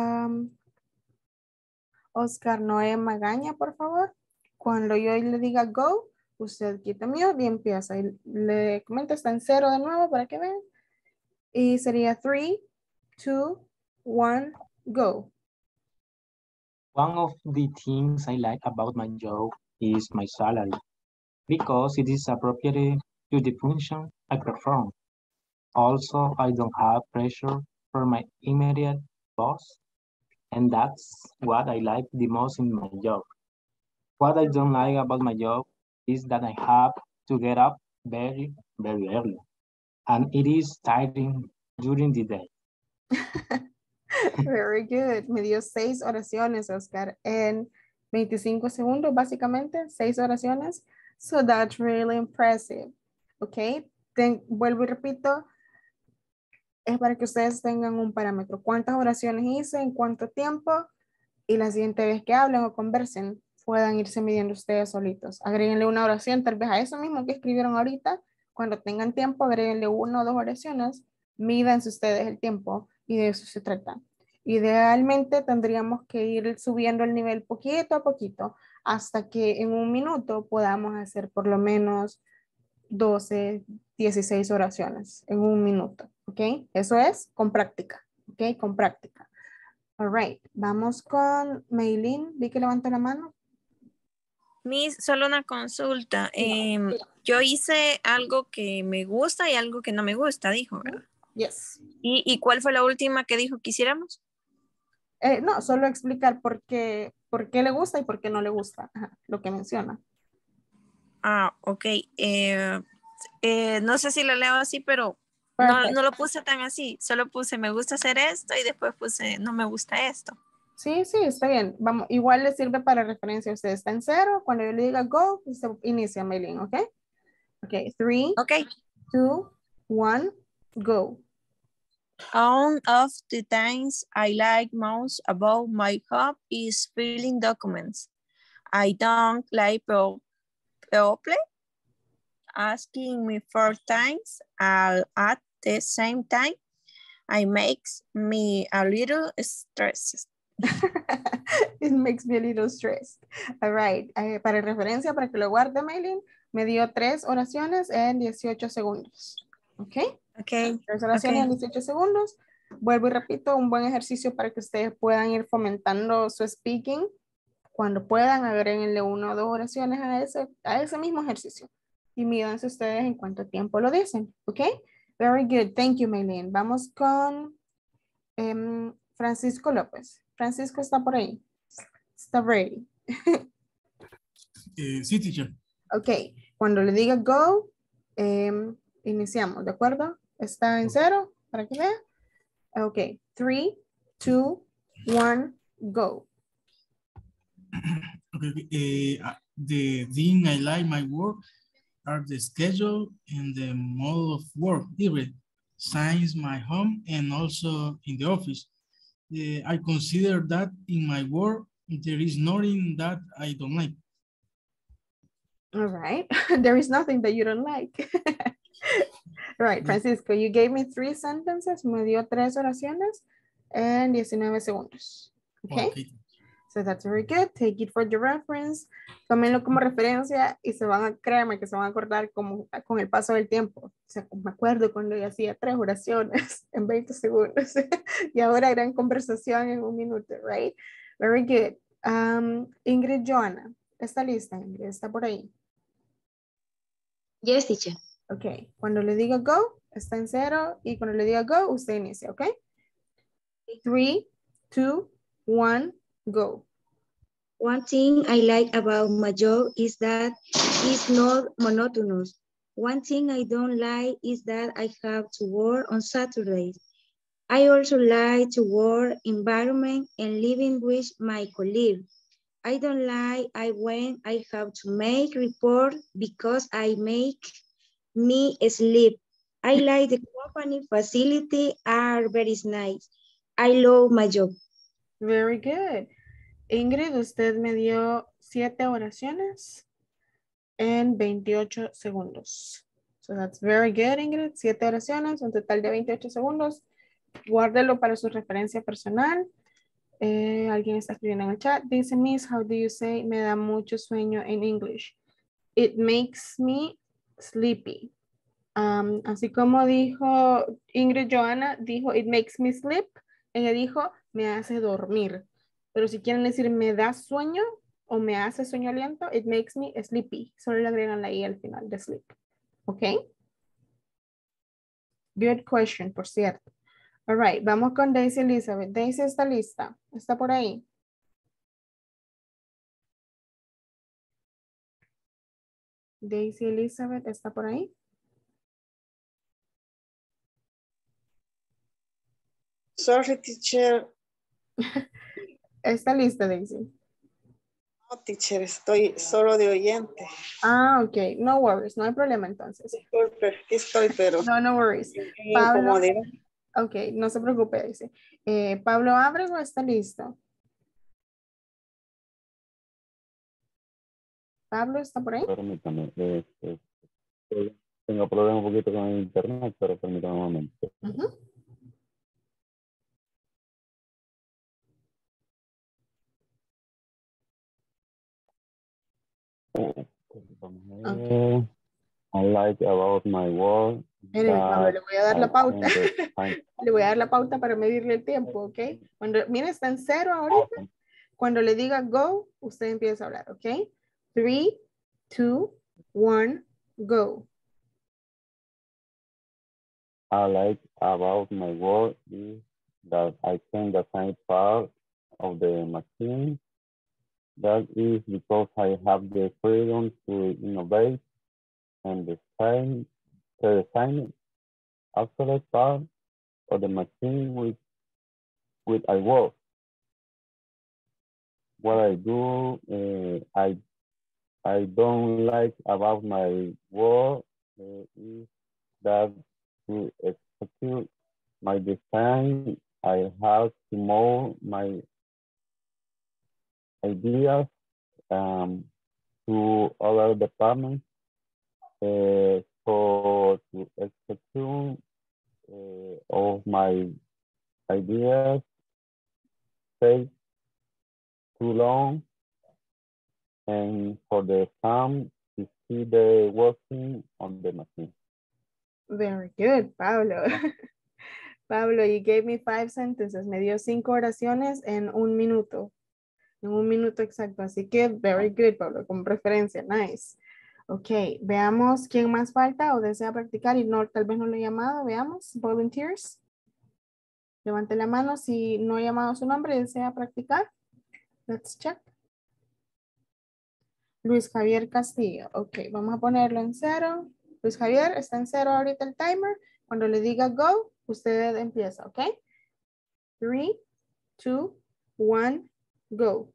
Oscar Noé Magaña, por favor. Cuando yo le diga go, usted quita mute y empieza. Y le comento, está en 0 de nuevo para que vean. Y sería 3, 2, 1, go. One of the things I like about my job is my salary, because it is appropriate to the function I perform. Also, I don't have pressure from my immediate boss, and that's what I like the most in my job. What I don't like about my job is that I have to get up very, very early, and it is tiring during the day. Very good. Me dio 6 oraciones, Oscar, en 25 segundos, básicamente, 6 oraciones. So that's really impressive. Ok, vuelvo y repito, es para que ustedes tengan un parámetro. ¿Cuántas oraciones hice? ¿En cuánto tiempo? Y la siguiente vez que hablen o conversen, puedan irse midiendo ustedes solitos. Agréguenle una oración, tal vez a eso mismo que escribieron ahorita. Cuando tengan tiempo, agréguenle 1 o 2 oraciones. Mídanse ustedes el tiempo y de eso se trata. Idealmente tendríamos que ir subiendo el nivel poquito a poquito hasta que en 1 minuto podamos hacer por lo menos 12, 16 oraciones en 1 minuto. ¿Ok? Eso es con práctica. ¿Ok? Con práctica. All right. Vamos con Maylin. Vi que levantó la mano. Miss, solo una consulta. Yo hice algo que me gusta y algo que no me gusta, dijo, ¿verdad? Yes. ¿Y cuál fue la última que dijo que hiciéramos? No, solo explicar por qué le gusta y por qué no le gusta. Ajá, lo que menciona. Ah, ok. No sé si lo leo así, pero no lo puse tan así. Solo puse me gusta hacer esto y después puse no me gusta esto. Sí, sí, está bien. Vamos, igual le sirve para referencia. Usted está en 0. Cuando yo le diga go, usted inicia, Maylin, ¿ok? Ok, 3, Okay. 2, 1, go. One of the things I like most about my job is filling documents. I don't like people asking me for things at the same time. It makes me a little stressed. It makes me a little stressed. All right. Para referencia, para que lo guarde, Maylin, me dio 3 oraciones en 18 segundos. ¿Ok? Ok. 3 oraciones en 18 segundos. Vuelvo y repito, un buen ejercicio para que ustedes puedan ir fomentando su speaking. Cuando puedan, agréguenle 1 o 2 oraciones a ese mismo ejercicio. Y mídanse ustedes en cuánto tiempo lo dicen. ¿Ok? Very good. Thank you, Maylin. Vamos con Francisco López. Francisco está por ahí. Está ready. Sí, teacher. Ok. Cuando le diga go, iniciamos, ¿de acuerdo? Está en 0 para que vea. Ok. 3, 2, 1, go. Okay. The thing I like my work are the schedule and the mode of work, hybrid, since my home and also in the office. I consider that in my work, there is nothing that I don't like. All right. There is nothing that you don't like. All right, Francisco, you gave me 3 sentences. Me dio 3 oraciones en 19 segundos. Okay? So that's very good. Take it for your reference. Tómenlo como referencia y créanme que se van a acordar con el paso del tiempo. O sea, me acuerdo cuando yo hacía 3 oraciones en 20 segundos y ahora gran conversación en 1 minuto, right? Very good. Ingrid Joana, ¿está lista, Ingrid? ¿Está por ahí? Yes, teacher. Ok. Cuando le diga go, está en 0 y cuando le diga go, usted inicia, ¿ok? 3, 2, 1, go. One thing I like about my job is that it's not monotonous. One thing I don't like is that I have to work on Saturdays. I also like to work environment and living with my colleagues. I don't like when I have to make report because I make me sleep. I like the company facility are very nice. I love my job. Very good. Ingrid, usted me dio 7 oraciones en 28 segundos. So that's very good, Ingrid. 7 oraciones, un total de 28 segundos. Guárdelo para su referencia personal. Alguien está escribiendo en el chat. Dice, Miss, how do you say me da mucho sueño en English? It makes me sleepy. Así como dijo Ingrid Joana, dijo it makes me sleep. Ella dijo me hace dormir. Pero si quieren decir me da sueño o me hace soñoliento, it makes me sleepy. Solo le agregan la I al final de sleep. ¿Ok? Good question, por cierto. All right, vamos con Daisy Elizabeth. Daisy está lista. ¿Está por ahí? Daisy Elizabeth, ¿está por ahí? Sorry, teacher. ¿Está lista, Daisy? No, teacher, estoy solo de oyente. Ah, ok. No worries. No hay problema entonces. Disculpe, aquí estoy, pero... No worries. Pablo, ok, no se preocupe, dice. Pablo Ábrego está listo. Pablo, ¿está por ahí? Permítame. Tengo problema un poquito con el internet, pero permítame un momento. Okay. I like about my work. Pablo, le voy a dar la pauta. Le voy a dar la pauta para medirle el tiempo, ¿ok? Cuando, mire, está en 0 ahorita. Cuando le diga go, usted empieza a hablar, ¿ok? 3, 2, 1, go. I like about my work is that I can design part of the machine. That is because I have the freedom to innovate and design absolute part of the machine with I work. What I do, I don't like about my work is that to execute my design, I have to mold my ideas to other departments for to execute of my ideas take too long, and for the time to see the working on the machine. Very good, Pablo. Pablo, you gave me 5 sentences. Me dio 5 oraciones en 1 minuto. En 1 minuto exacto. Así que, very good, Pablo, con preferencia. Nice. Ok, veamos quién más falta o desea practicar y no, tal vez no lo he llamado. Veamos, volunteers. Levante la mano si no he llamado su nombre y desea practicar. Let's check. Luis Javier Castillo. Ok, vamos a ponerlo en 0. Luis Javier, está en 0 ahorita el timer. Cuando le diga go, usted empieza, ok? 3, 2, 1, go.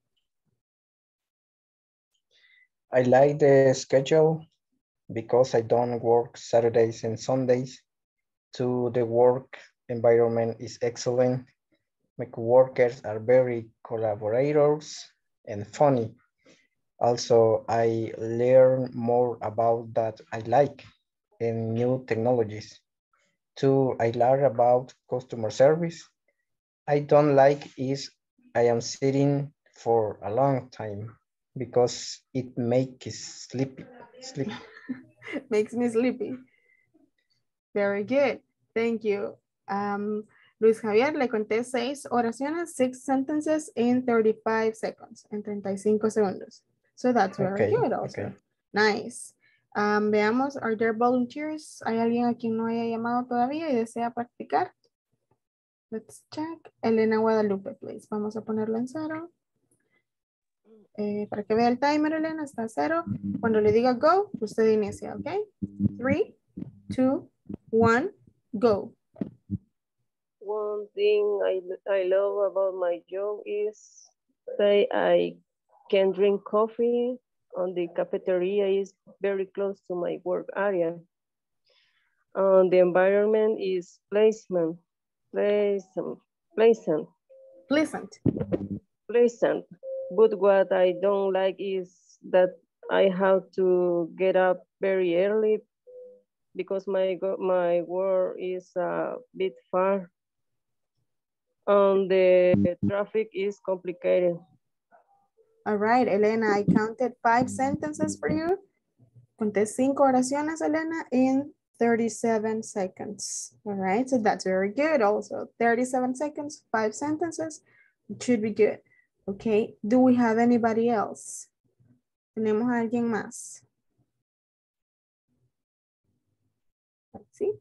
I like the schedule because I don't work Saturdays and Sundays. 2, the work environment is excellent. My coworkers are very collaborators and funny. Also, I learn more about that I like and new technologies. 2, I learn about customer service. I don't like is I am sitting for a long time because it makes sleepy. Makes me sleepy. Very good. Thank you. Luis Javier, le conté 6 oraciones, 6 sentences in 35 seconds, en 35 segundos. So that's very good also. Okay. Nice. Veamos, are there volunteers? ¿Hay alguien a quien no haya llamado todavía y desea practicar? Let's check. Elena Guadalupe, please. Vamos a ponerlo en 0. Para que vea el timer, Elena, está 0. Cuando le diga go, usted inicia, ¿ok? 3, 2, 1, go. One thing I love about my job is that I can drink coffee and the cafeteria is very close to my work area. The environment is pleasant. But what I don't like is that I have to get up very early because my work is a bit far and the traffic is complicated. All right, Elena, I counted 5 sentences for you. Conté 5 oraciones, Elena, in 37 seconds. All right, so that's very good also. 37 seconds, 5 sentences, it should be good. Okay, do we have anybody else? ¿Tenemos a alguien más? Let's see.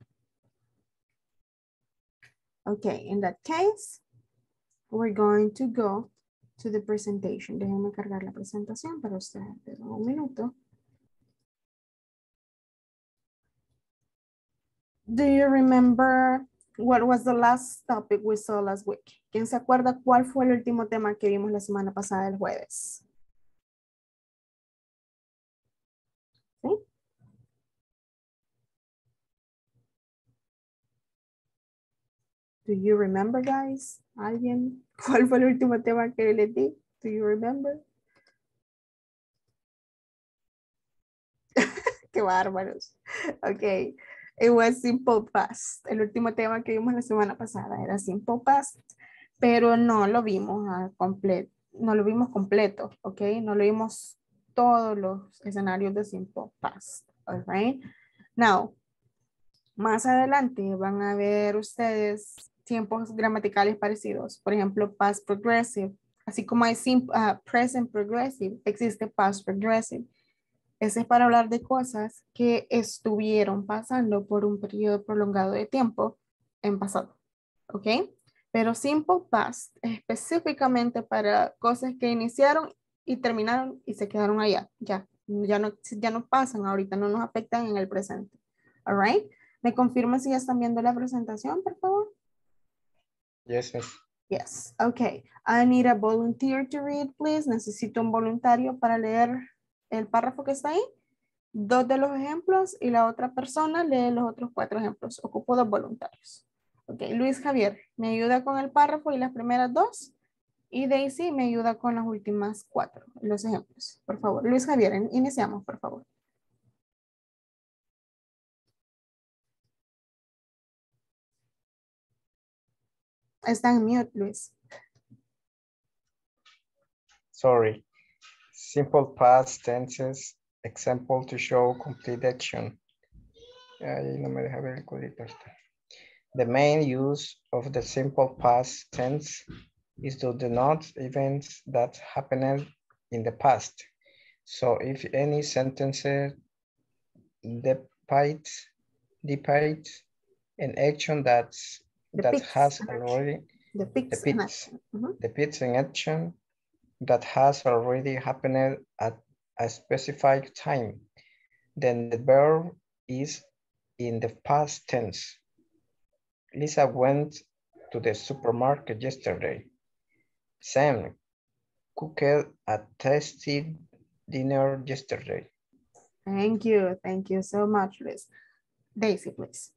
Okay, in that case, we're going to go to the presentation. Déjenme cargar la presentación para ustedes. Un minuto. Do you remember what was the last topic we saw last week? ¿Quién se acuerda cuál fue el último tema que vimos la semana pasada, el jueves? ¿Sí? Do you remember, guys? ¿Alguien? ¿Cuál fue el último tema que les di? Do you remember? Qué bárbaros. Ok. It was simple past. El último tema que vimos la semana pasada era simple past, pero no lo vimos completo. No lo vimos completo, ok. No lo vimos todos los escenarios de simple past. All right. Now, más adelante van a ver ustedes tiempos gramaticales parecidos. Por ejemplo, past progressive, Así como hay present progressive, existe past progressive. Ese es para hablar de cosas que estuvieron pasando por un periodo prolongado de tiempo en pasado. ¿Ok? Pero simple past es específicamente para cosas que iniciaron y terminaron y se quedaron allá. Ya no pasan ahorita, no nos afectan en el presente. All right? ¿Me confirma si ya están viendo la presentación, por favor? Yes, miss. Yes, okay. I need a volunteer to read, please. Necesito un voluntario para leer el párrafo que está ahí. 2 de los ejemplos y la otra persona lee los otros 4 ejemplos. Ocupo 2 voluntarios. Ok, Luis Javier, me ayuda con el párrafo y las primeras 2. Y Daisy me ayuda con las últimas 4, los ejemplos. Por favor, Luis Javier, iniciamos, por favor. Está en mute, Luis. Sorry. Simple past tenses. Example to show complete action. Ahí no me deja ver el codito. The main use of the simple past tense is to denote events that happened in the past. So if any sentence depicts an action that has already depicts an action that has already happened at a specified time, then the verb is in the past tense. Lisa went to the supermarket yesterday. Sam cooked a tasty dinner yesterday. Thank you so much, Luis. Daisy, please.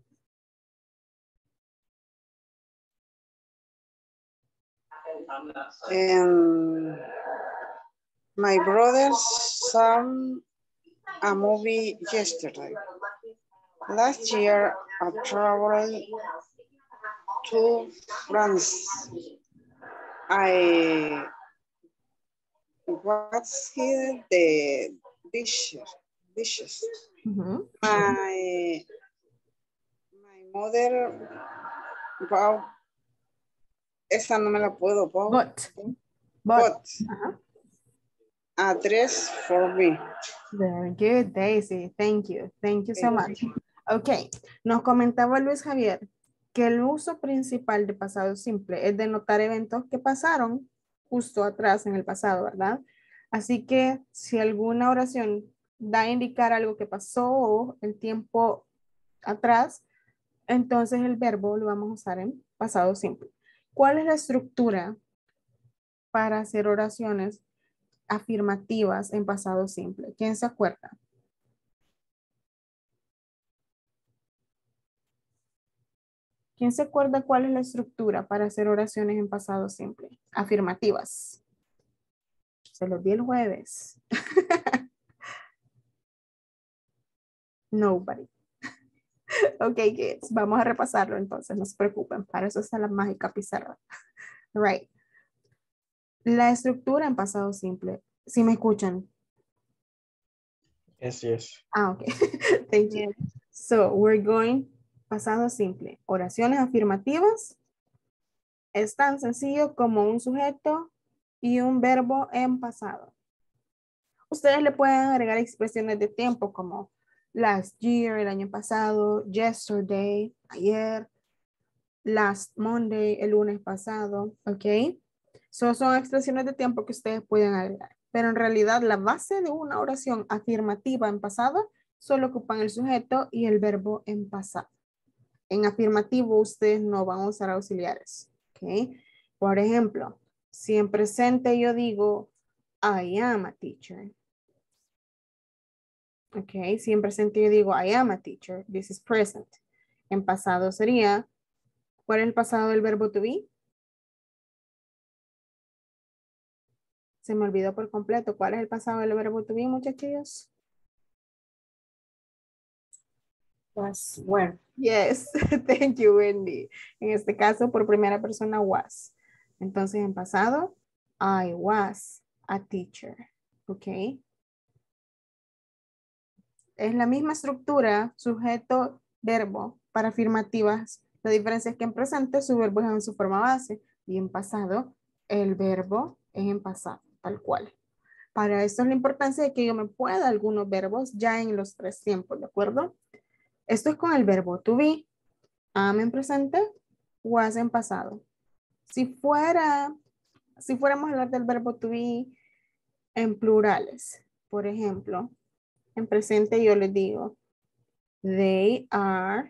My brother saw a movie yesterday. Last year, I traveled to France. I was here the dishes. My mother bought. Esa no me la puedo. But a dress for me. Very good, Daisy. Thank you. Thank you so much. Ok, nos comentaba Luis Javier que el uso principal de pasado simple es denotar eventos que pasaron justo atrás en el pasado, ¿verdad? Así que si alguna oración da a indicar algo que pasó el tiempo atrás, entonces el verbo lo vamos a usar en pasado simple. ¿Cuál es la estructura para hacer oraciones afirmativas en pasado simple? ¿Quién se acuerda? ¿Quién se acuerda cuál es la estructura para hacer oraciones en pasado simple? Afirmativas. Se los di el jueves. Nobody. Ok, kids. Vamos a repasarlo entonces. No se preocupen. Para eso está la mágica pizarra. Right. La estructura en pasado simple. ¿Sí me escuchan? Yes. Ok. Thank you. So, we're going pasado simple. Oraciones afirmativas es tan sencillo como un sujeto y un verbo en pasado. Ustedes le pueden agregar expresiones de tiempo como last year, el año pasado, yesterday, ayer, last Monday, el lunes pasado, ¿ok? Son expresiones de tiempo que ustedes pueden agregar. Pero en realidad la base de una oración afirmativa en pasado solo ocupan el sujeto y el verbo en pasado. En afirmativo ustedes no van a usar auxiliares, ¿ok? Por ejemplo, si en presente yo digo, I am a teacher. Ok, si en presente yo digo, I am a teacher, this is present. En pasado sería, ¿cuál es el pasado del verbo to be? Se me olvidó por completo. ¿Cuál es el pasado del verbo to be, muchachos? Was, were. Yes, thank you, Wendy. En este caso, por primera persona, was. Entonces, en pasado, I was a teacher. Ok. Es la misma estructura, sujeto, verbo, para afirmativas. La diferencia es que en presente su verbo es en su forma base y en pasado el verbo es en pasado, tal cual. Para esto es la importancia de que yo me pueda algunos verbos ya en los 3 tiempos, ¿de acuerdo? Esto es con el verbo to be. Am en presente, was en pasado. Si fuéramos a hablar del verbo to be en plurales, por ejemplo, en presente yo les digo, they are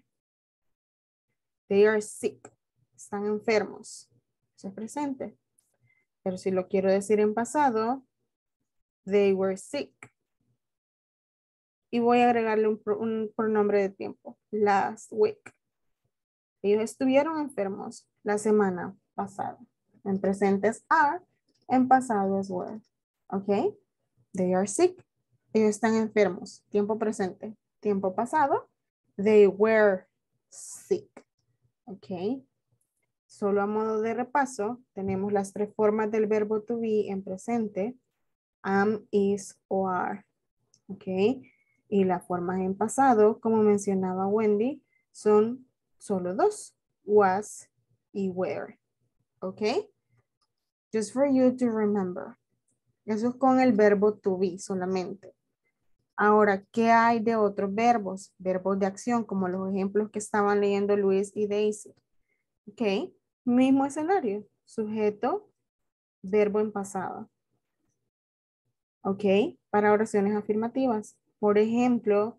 sick. Están enfermos. Eso es presente. Pero si lo quiero decir en pasado, they were sick. Y voy a agregarle un pronombre de tiempo. Last week. Ellos estuvieron enfermos la semana pasada. En presente es are. En pasado es were. ¿Ok? They are sick. Ellos están enfermos. Tiempo presente. Tiempo pasado. They were sick. ¿Ok? Solo a modo de repaso, tenemos las 3 formas del verbo to be en presente. Am, is o are. ¿Ok? Y las formas en pasado, como mencionaba Wendy, son solo 2. Was y were. ¿Ok? Just for you to remember. Eso es con el verbo to be solamente. Ahora, ¿qué hay de otros verbos? Verbos de acción, como los ejemplos que estaban leyendo Luis y Daisy. ¿Ok? Mismo escenario. Sujeto, verbo en pasado. ¿Ok? Para oraciones afirmativas. Por ejemplo,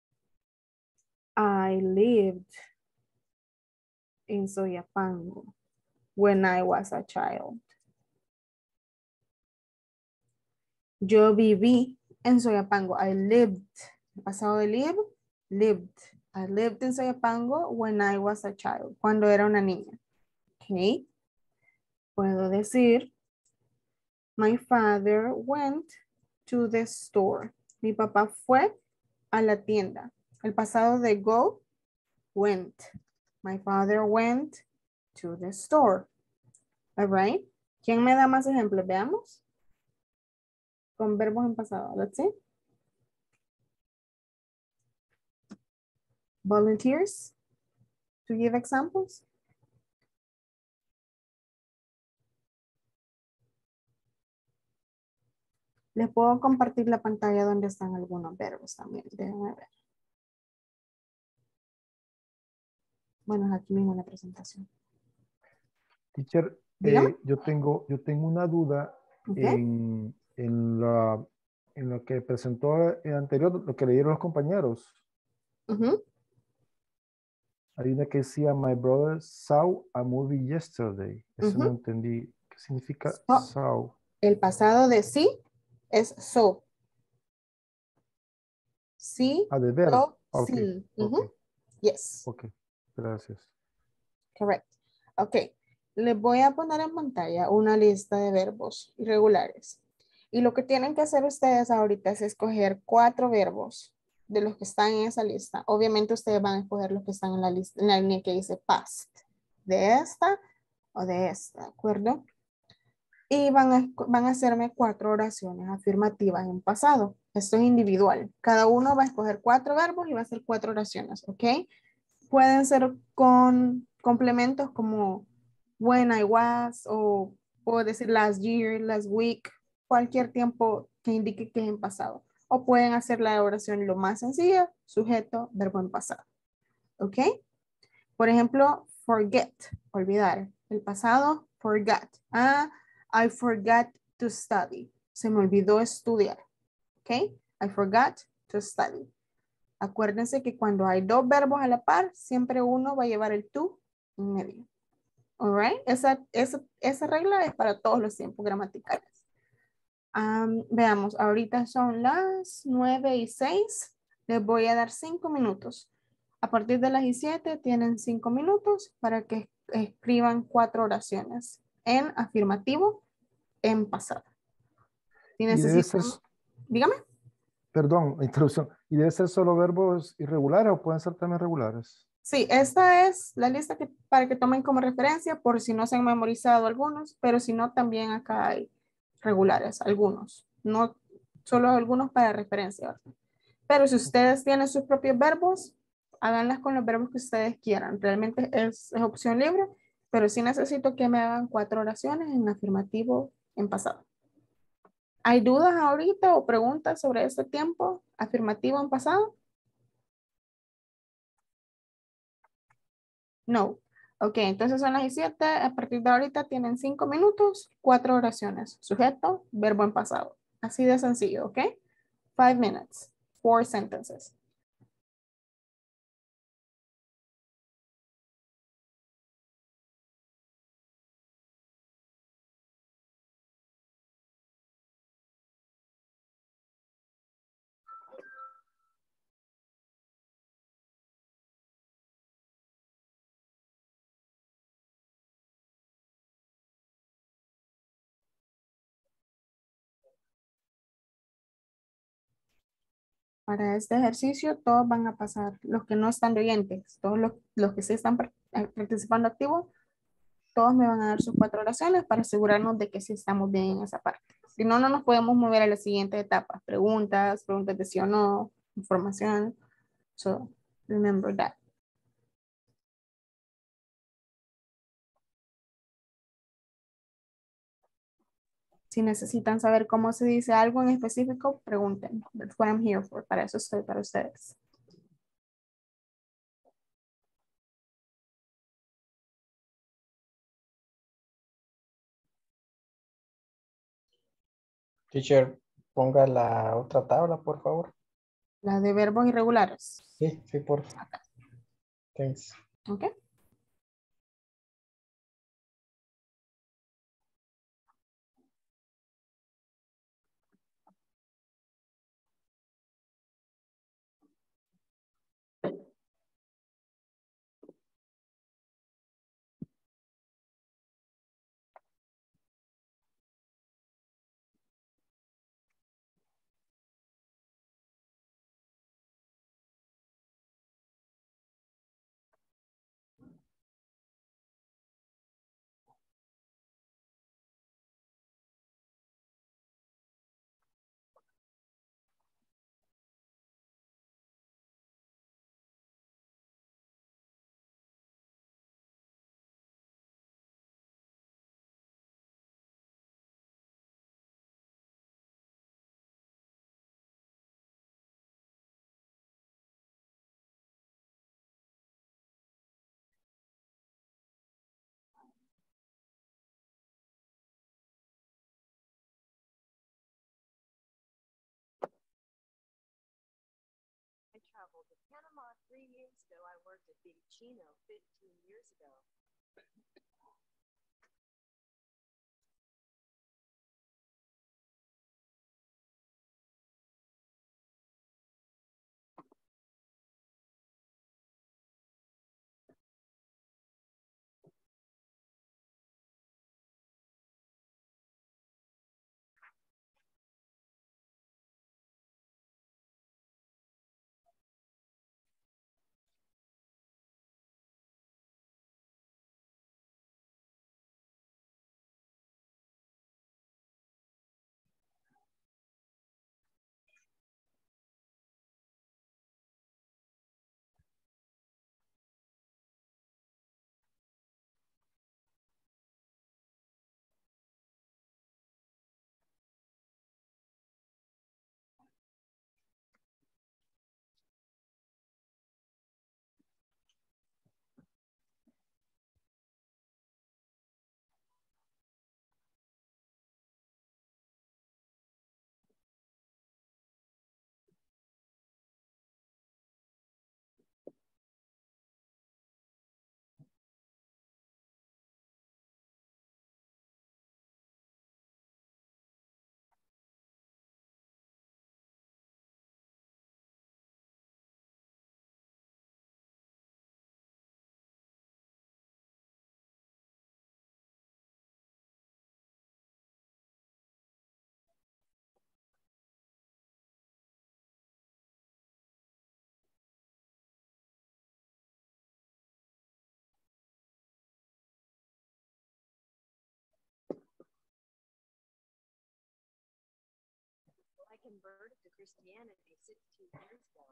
I lived in Soyapango when I was a child. Yo viví en Soyapango. I lived. Pasado de live, lived. I lived in Soyapango when I was a child. Cuando era una niña. Ok. Puedo decir, my father went to the store. Mi papá fue a la tienda. El pasado de go, went. My father went to the store. All right. ¿Quién me da más ejemplos? Veamos. Con verbos en pasado. Let's see. Volunteers to give examples. Les puedo compartir la pantalla donde están algunos verbos también. Déjenme ver. Bueno, aquí mismo en la presentación. Teacher, yo tengo una duda en lo que presentó en anterior, lo que leyeron los compañeros. Hay una que decía, my brother saw a movie yesterday. Eso no entendí. ¿Qué significa saw? El pasado de sí es saw. Sí. De ver. Sí. Yes. Ok, gracias. Correct. Ok. Les voy a poner en pantalla una lista de verbos irregulares. Y lo que tienen que hacer ustedes ahorita es escoger 4 verbos de los que están en esa lista. Obviamente ustedes van a escoger los que están en la lista, en la línea que dice past. De esta o de esta, ¿de acuerdo? Y van a hacerme 4 oraciones afirmativas en pasado. Esto es individual. Cada uno va a escoger 4 verbos y va a hacer 4 oraciones, ¿ok? Pueden ser con complementos como when I was o puedo decir last year, last week, cualquier tiempo que indique que es en pasado. O pueden hacer la oración lo más sencilla, sujeto, verbo en pasado. ¿Ok? Por ejemplo, forget, olvidar. El pasado, forgot. I forgot to study. Se me olvidó estudiar. ¿Ok? I forgot to study. Acuérdense que cuando hay 2 verbos a la par, siempre uno va a llevar el to en medio. All right? Esa regla es para todos los tiempos gramaticales. Veamos, ahorita son las 9:06. Les voy a dar 5 minutos. A partir de las 7 tienen 5 minutos para que escriban 4 oraciones en afirmativo, en pasado. Si necesitan, dígame. Perdón, introducción. ¿Y debe ser solo verbos irregulares o pueden ser también regulares? Sí, esta es la lista para que tomen como referencia por si no se han memorizado algunos, pero si no, también acá hay regulares, algunos. No solo algunos para referencia, ¿verdad? Pero si ustedes tienen sus propios verbos, háganlas con los verbos que ustedes quieran. Realmente es opción libre, pero sí necesito que me hagan 4 oraciones en afirmativo en pasado. ¿Hay dudas ahorita o preguntas sobre este tiempo afirmativo en pasado? No. Ok, entonces son las 17. A partir de ahorita tienen 5 minutos, 4 oraciones. Sujeto, verbo en pasado. Así de sencillo, ¿ok? 5 minutes, 4 sentences. Para este ejercicio todos van a pasar, los que no están oyentes, todos los que sí están participando activo, todos me van a dar sus 4 oraciones para asegurarnos de que sí estamos bien en esa parte. Si no, no nos podemos mover a la siguiente etapa. Preguntas de sí o no, información. So, remember that. Si necesitan saber cómo se dice algo en específico, pregunten. That's what I'm here for. Para eso estoy para ustedes. Teacher, ponga la otra tabla, por favor. La de verbos irregulares. Sí, sí, por favor. Thanks. Ok. I traveled to Panama 3 years ago. I worked at Big Chino 15 years ago. I converted to Christianity 16 years ago.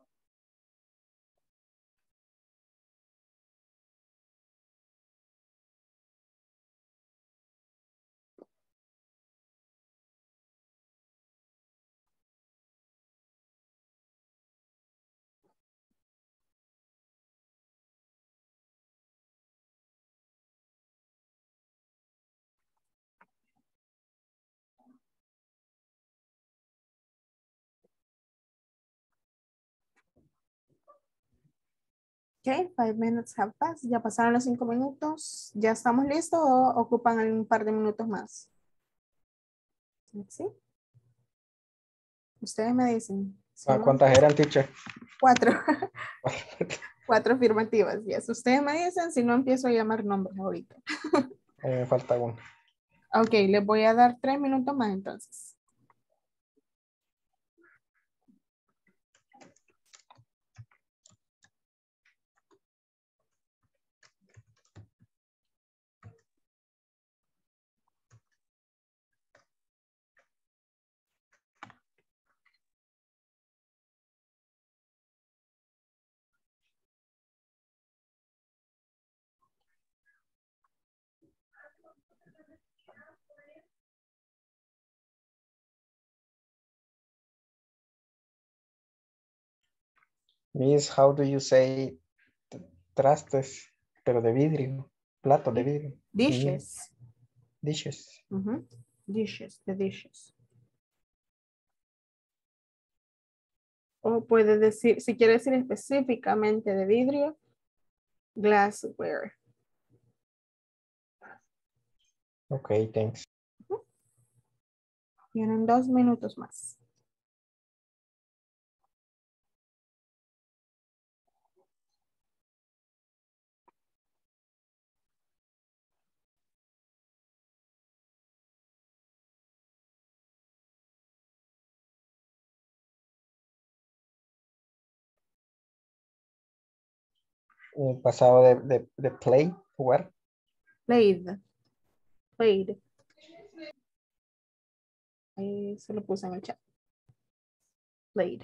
Ok, 5 minutes have passed. Ya pasaron los 5 minutos. ¿Ya estamos listos o ocupan un par de minutos más? ¿Sí? Ustedes me dicen. ¿Cuántas eran, teacher? 4. 4 afirmativas. Yes. Ustedes me dicen si no empiezo a llamar nombres ahorita. Me falta uno. Ok, les voy a dar 3 minutos más entonces. Miss, how do you say trastes? Pero de vidrio. Plato de vidrio. Dishes. Dishes. Dishes, the dishes. O puede decir, si quiere decir específicamente de vidrio, glassware. Ok, thanks. Tienen 2 minutos más. Pasado de play, jugar. Played. Played. Ahí se lo puse en el chat. Played.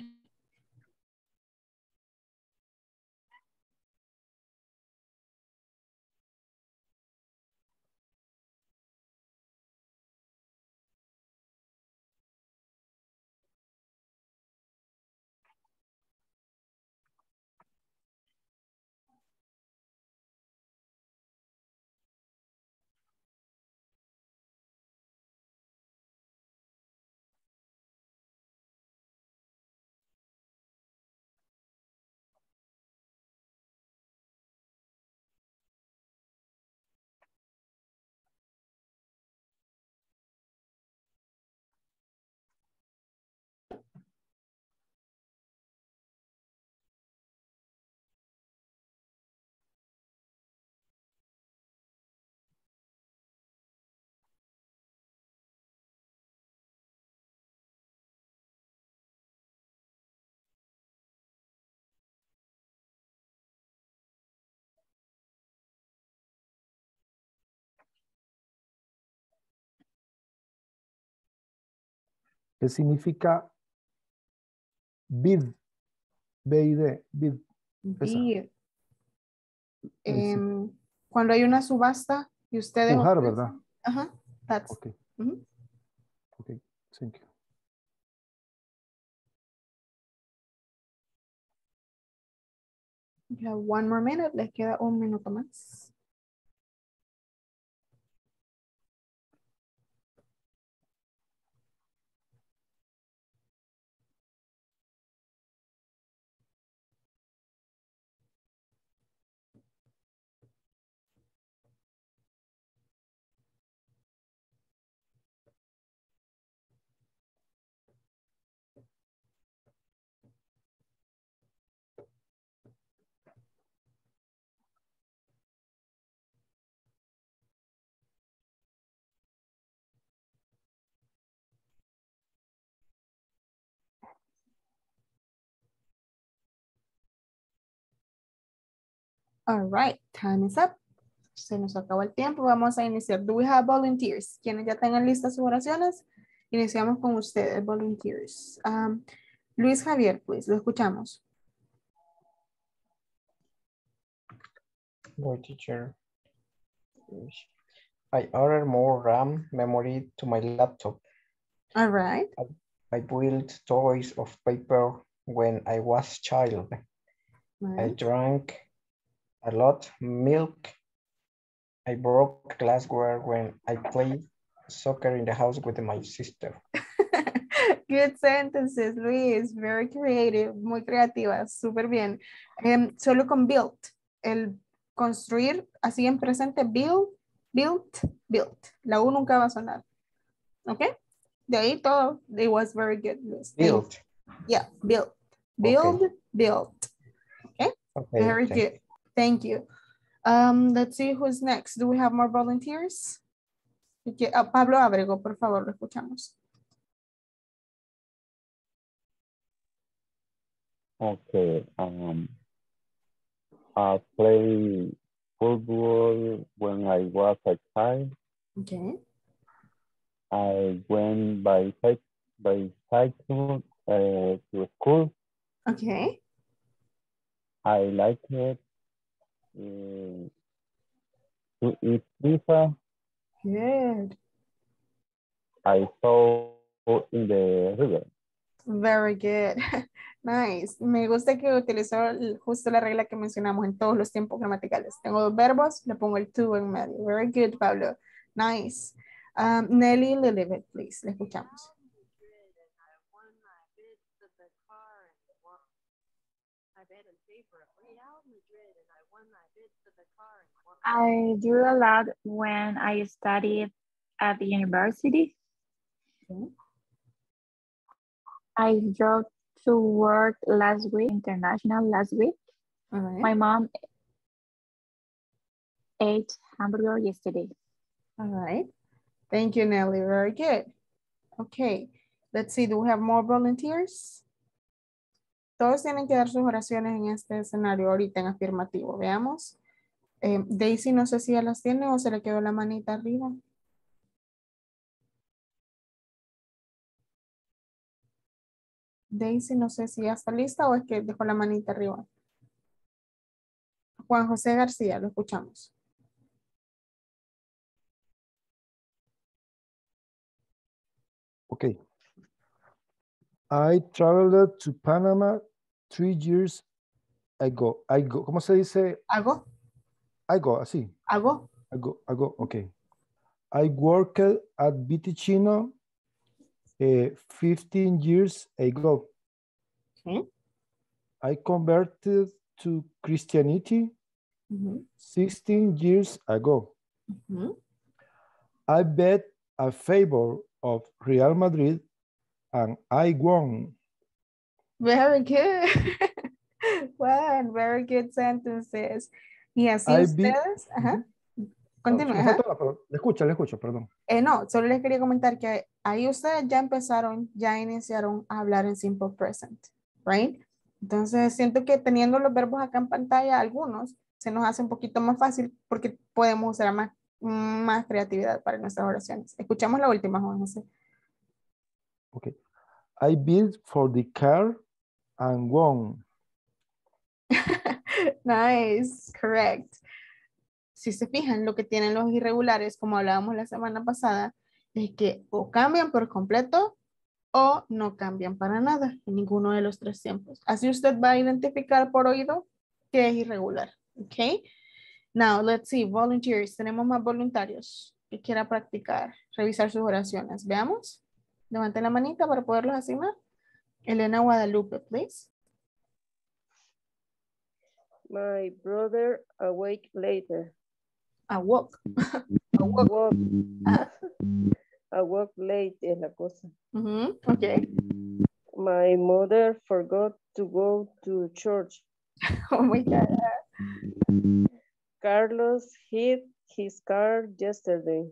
¿Qué significa bid? B-I-D, bid. Bid. Cuando hay una subasta y ustedes... Pujar, ¿verdad? Ajá, that's... Ok. Ok, thank you. You have 1 more minute, les queda 1 minuto más. All right, time is up. Se nos acabó el tiempo, vamos a iniciar. Do we have volunteers? Quienes ya tengan listas sus oraciones, iniciamos con ustedes, volunteers. Luis Javier, please, lo escuchamos. No, teacher. I ordered more RAM memory to my laptop. All right. I built toys of paper when I was child. Right. I drank a lot milk. I broke glassware when I played soccer in the house with my sister. Good sentences, Luis. Very creative, muy creativa, súper bien. Solo con built, el construir, así en presente, build, built, built. La U nunca va a sonar. ¿Ok? De ahí todo, it was very good, Luis. Build. Yeah, build. Build, Okay. build. Okay? Okay. Very Thank good. Thank you. Let's see who's next. Do we have more volunteers? Pablo Abrego, por favor, lo escuchamos. Okay. I played football when I was a child. Okay. I went by cycle to school. Okay. I like it to eat pizza. Good. I saw in the river. Very good. Nice. Me gusta que utilizó justo la regla que mencionamos en todos los tiempos gramaticales. Tengo dos verbos, le pongo el to en medio. Very good, Pablo. Nice. Nelly Lilibet, please. Le escuchamos. I drew a lot when I studied at the university. Okay. I drove to work last week, international last week. All right. My mom ate hamburger yesterday. All right. Thank you, Nelly. Very good. Okay. Let's see. Do we have more volunteers? Todos tienen que dar sus oraciones en este escenario ahorita en afirmativo. Veamos. Daisy, no sé si ya las tiene o se le quedó la manita arriba. Daisy, no sé si ya está lista o es que dejó la manita arriba. Juan José García, lo escuchamos. Okay. I traveled to Panama 3 years ago. ¿Cómo se dice? ¿Hago? Así. ¿Hago? Okay. I worked at Viticino 15 years ago. Okay. I converted to Christianity 16 years ago. I bet a favor of Real Madrid and I won. Very good. Well, very good sentences. Y así ustedes. Ajá. Continúa. Le escucho, perdón. No, solo les quería comentar que ahí ustedes ya empezaron, ya iniciaron a hablar en simple present, right? Entonces siento que teniendo los verbos acá en pantalla, algunos, se nos hace un poquito más fácil porque podemos usar más creatividad para nuestras oraciones. Escuchamos la última, Juan José. Okay. I bid for the car and won. Nice, correct. Si se fijan, lo que tienen los irregulares, como hablábamos la semana pasada, es que o cambian por completo o no cambian para nada en ninguno de los tres tiempos. Así usted va a identificar por oído que es irregular. Ok. Now, let's see. Volunteers. Tenemos más voluntarios que quiera practicar, revisar sus oraciones. Veamos. Levanten la manita para poderlos asignar. Elena Guadalupe, please. My brother awake later. Awoke. Awoke late es la cosa. Okay. My mother forgot to go to church. Oh my God. Carlos hit his car yesterday.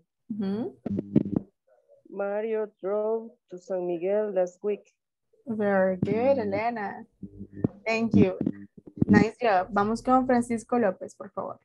Mario drove to San Miguel last week. Very good, Elena. Thank you. Nice job. Vamos con Francisco López, por favor.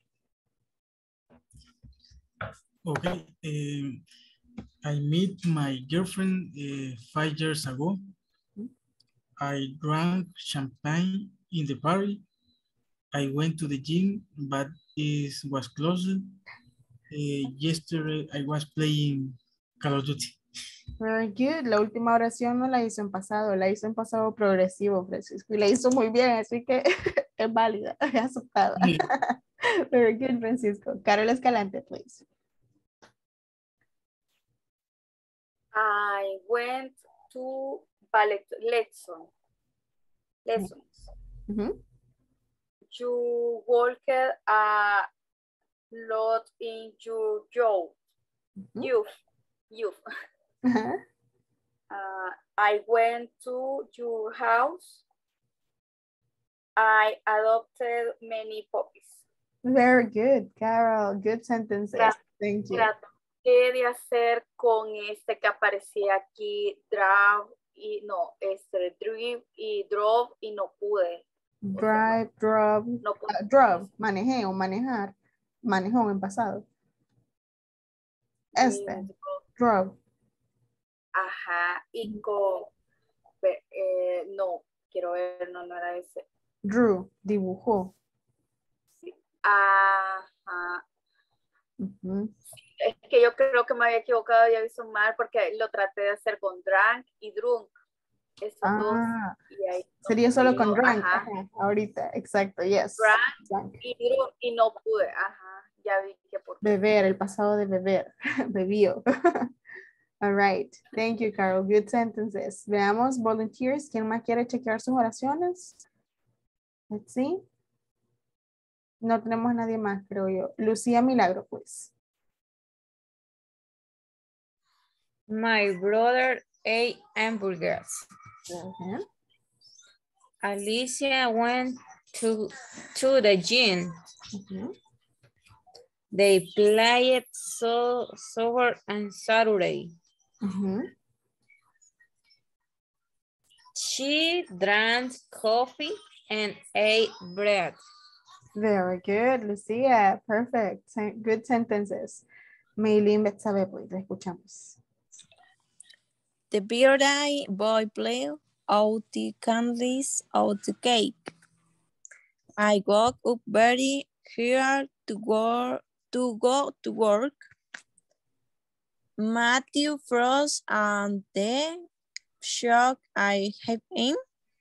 Okay. I met my girlfriend 5 years ago. I drank champagne in the party. I went to the gym, but it was closed. Yesterday I was playing Call of Duty. Very good. La última oración no la hizo en pasado, la hizo en pasado progresivo, Francisco. Y la hizo muy bien, así que es válida, es aceptada. Very good, Francisco. Carol Escalante, please. I went to ballet lessons. You worked a lot in your youth. I went to your house. I adopted many puppies. Very good, Carol. Good sentences. Thank you. Traté de hacer con este que aparecía aquí, drive y no, drive y drove y no pude. Drive, drove, no pude. drove, manejé o manejar, manejó en pasado. Drove. Ajá, y con, no, quiero ver, no era ese. Drew, dibujó. Sí. Ajá. Es que yo creo que me había equivocado y aviso mal porque lo traté de hacer con drank y drunk. Esos dos. Y ahí sería solo con drunk. Ajá, ahorita, exacto, yes. Drunk y drunk y no pude. Ajá, ya vi que por qué. Beber, el pasado de beber. Bebió. All right. Thank you, Carol. Good sentences. Veamos, volunteers. ¿Quién más quiere chequear sus oraciones? Let's see. No tenemos a nadie más, creo yo. Lucía Milagro, pues. My brother ate hamburgers. Alicia went to the gym. They played soccer on Saturday. She drank coffee and ate bread. Very good, Lucia. Perfect. Good sentences. Maylin Betsabe, pues, la escuchamos. The birthday boy blew out the candles out the cake. I woke up very early to go to work. Matthew froze and the shock I have him.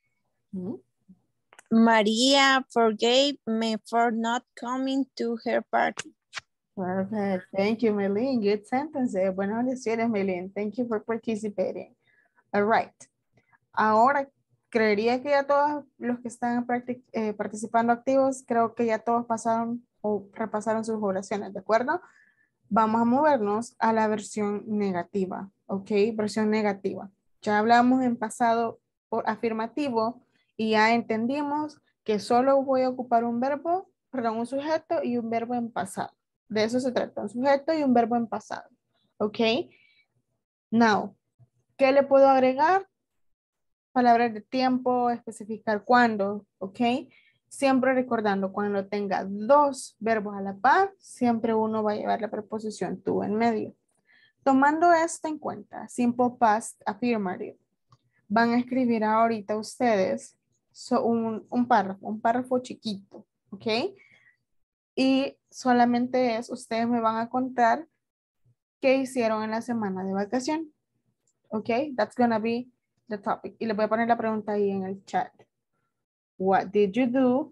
Maria forgave me for not coming to her party. Perfect. Thank you, Melin. Good sentences. Buenas lecciones, Melin. Thank you for participating. All right. Ahora, creería que ya todos los que están participando activos, creo que ya todos pasaron o repasaron sus oraciones, ¿de acuerdo? Vamos a movernos a la versión negativa, ¿ok? Versión negativa. Ya hablamos en pasado afirmativo y ya entendimos que solo voy a ocupar un verbo, perdón, un sujeto y un verbo en pasado. De eso se trata, un sujeto y un verbo en pasado, ¿ok? Now, ¿qué le puedo agregar? Palabras de tiempo, especificar cuándo, ¿ok? Siempre recordando, cuando tenga dos verbos a la par, siempre uno va a llevar la preposición to en medio. Tomando esto en cuenta, simple past affirmative, van a escribir ahorita ustedes un párrafo chiquito, ¿ok? Y solamente ustedes me van a contar qué hicieron en la semana de vacación, ¿ok? That's gonna be the topic. Y le voy a poner la pregunta ahí en el chat. What did you do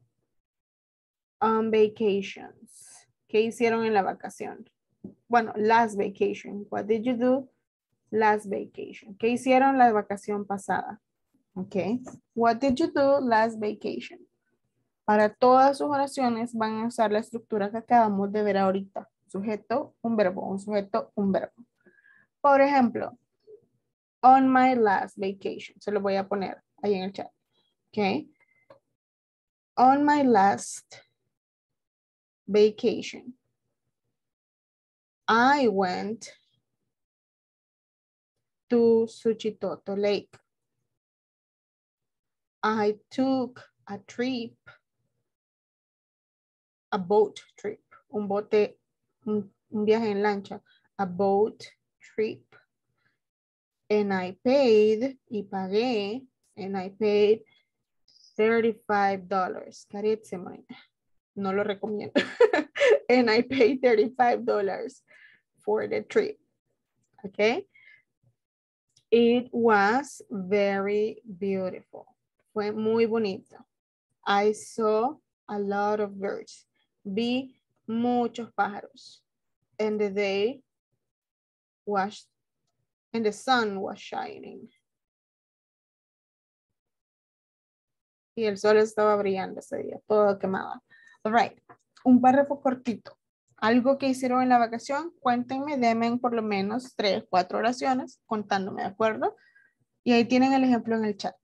on vacations? ¿Qué hicieron en la vacación? Bueno, last vacation. What did you do last vacation? ¿Qué hicieron la vacación pasada? Ok. What did you do last vacation? Para todas sus oraciones van a usar la estructura que acabamos de ver ahorita. Sujeto, un verbo, un sujeto, un verbo. Por ejemplo, on my last vacation. Se lo voy a poner ahí en el chat. Ok. On my last vacation, I went to Suchitoto Lake. I took a trip, a boat trip, un viaje en lancha, a boat trip. And I paid, y pagué, and I paid $35. Carísimo. No lo recomiendo. And I paid $35 for the trip. Okay. It was very beautiful. Fue muy bonito. I saw a lot of birds. Vi muchos pájaros. And the day was And the sun was shining. Y el sol estaba brillando ese día, todo quemado. All right. Un párrafo cortito. Algo que hicieron en la vacación, cuéntenme, denme por lo menos 3, 4 oraciones, contándome, ¿de acuerdo? Y ahí tienen el ejemplo en el chat.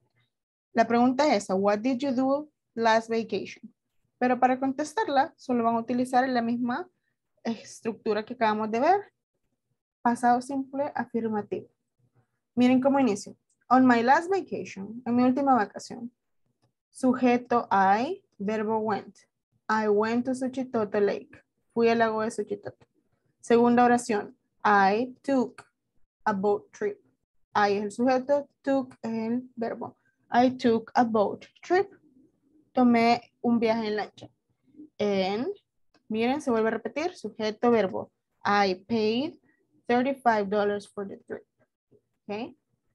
La pregunta es esa, what did you do last vacation? Pero para contestarla, solo van a utilizar la misma estructura que acabamos de ver. Pasado simple afirmativo. Miren cómo inicio. On my last vacation, en mi última vacación. Sujeto I, verbo went. I went to Suchitoto Lake. Fui al lago de Suchitoto. Segunda oración. I took a boat trip. I es el sujeto, took es el verbo. I took a boat trip. Tomé un viaje en lancha. And, miren, se vuelve a repetir, sujeto, verbo. I paid $35 for the trip. Okay.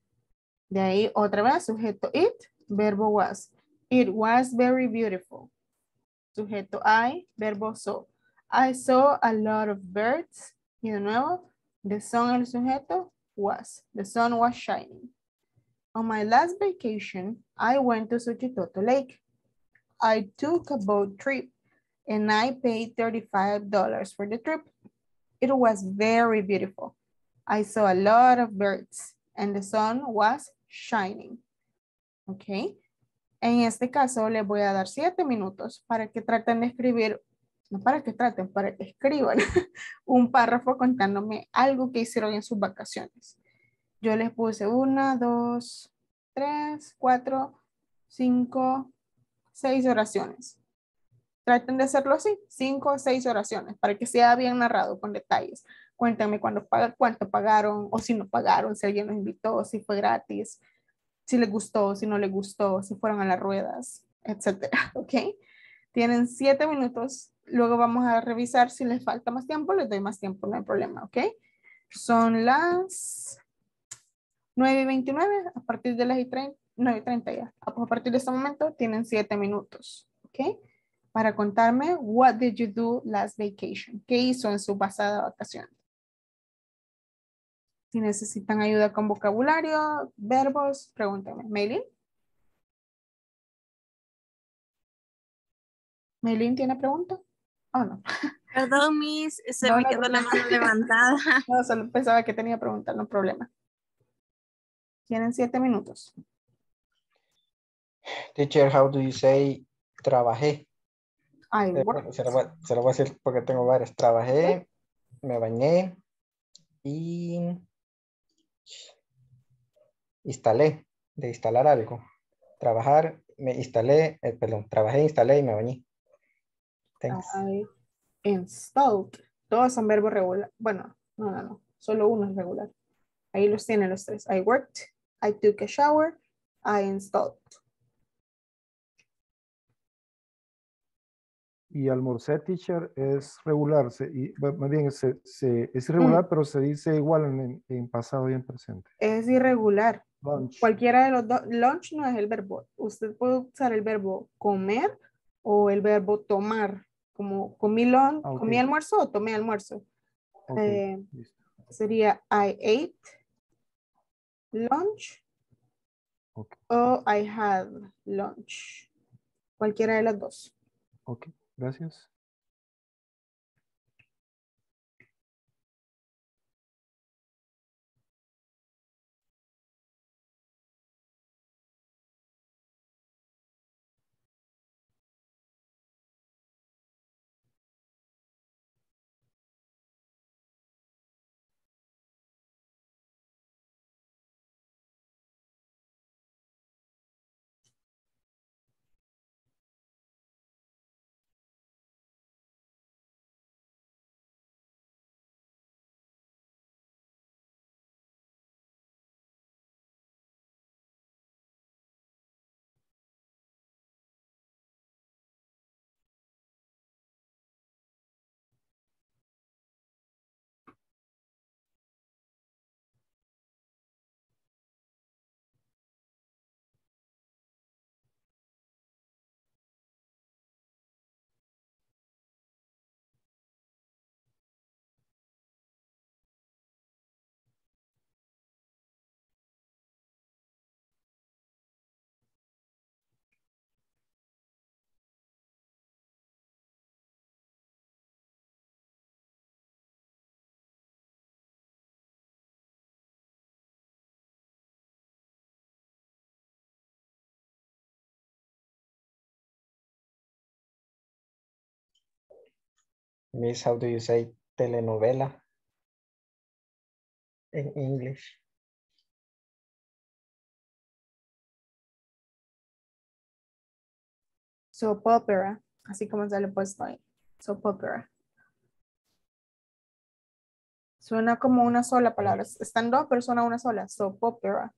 De ahí otra vez, sujeto it, verbo was. It was very beautiful. Sujeto I, verbo saw. I saw a lot of birds. Y de nuevo, the sun, el sujeto, was. The sun was shining. On my last vacation, I went to Suchitoto Lake. I took a boat trip and I paid $35 for the trip. It was very beautiful. I saw a lot of birds and the sun was shining. Ok. En este caso les voy a dar 7 minutos para que traten de escribir, no para que traten, para que escriban un párrafo contándome algo que hicieron en sus vacaciones. Yo les puse 1, 2, 3, 4, 5, 6 oraciones. Traten de hacerlo así, 5 o 6 oraciones, para que sea bien narrado con detalles. Cuéntenme cuánto pagaron, o si no pagaron, si alguien los invitó, si fue gratis, si les gustó, si no les gustó, si fueron a las ruedas, etcétera, ¿ok? Tienen 7 minutos, luego vamos a revisar si les falta más tiempo, les doy más tiempo, no hay problema, ¿ok? Son las 9:29, a partir de las 9:30 ya. A partir de este momento tienen 7 minutos, ¿ok? Para contarme, what did you do last vacation? ¿Qué hizo en su pasada vacación? Si necesitan ayuda con vocabulario, verbos, pregúntenme. ¿Maylin? ¿Maylin tiene pregunta? Oh, no. Perdón, Miss, se No, me no hay quedó la problema. mano levantada. No, solo pensaba que tenía pregunta, no problema. Tienen 7 minutos. Teacher, how do you say trabajé? I worked. Se lo voy a decir porque tengo varias. Trabajé, me bañé y instalé, de instalar algo. Trabajar, me instalé, perdón, trabajé, instalé y me bañé. Thanks. I installed. Todos son verbos regular. Bueno, no. Solo uno es regular. Ahí los tienen los 3. I worked, I took a shower, I installed. Y almorcé, teacher, es regular. Más bien, es irregular, pero se dice igual en pasado y en presente. Es irregular. Lunch. Cualquiera de los dos. Lunch no es el verbo. Usted puede usar el verbo comer o el verbo tomar. Como comí, comí almuerzo o tomé almuerzo. Okay. Sería I ate lunch o I had lunch. Cualquiera de las dos. Ok, gracias. Miss, how do you say telenovela in English? Soap opera, así como se le he puesto ahí. Soap opera. Suena como una sola palabra. Están dos, pero suena una sola. Soap opera.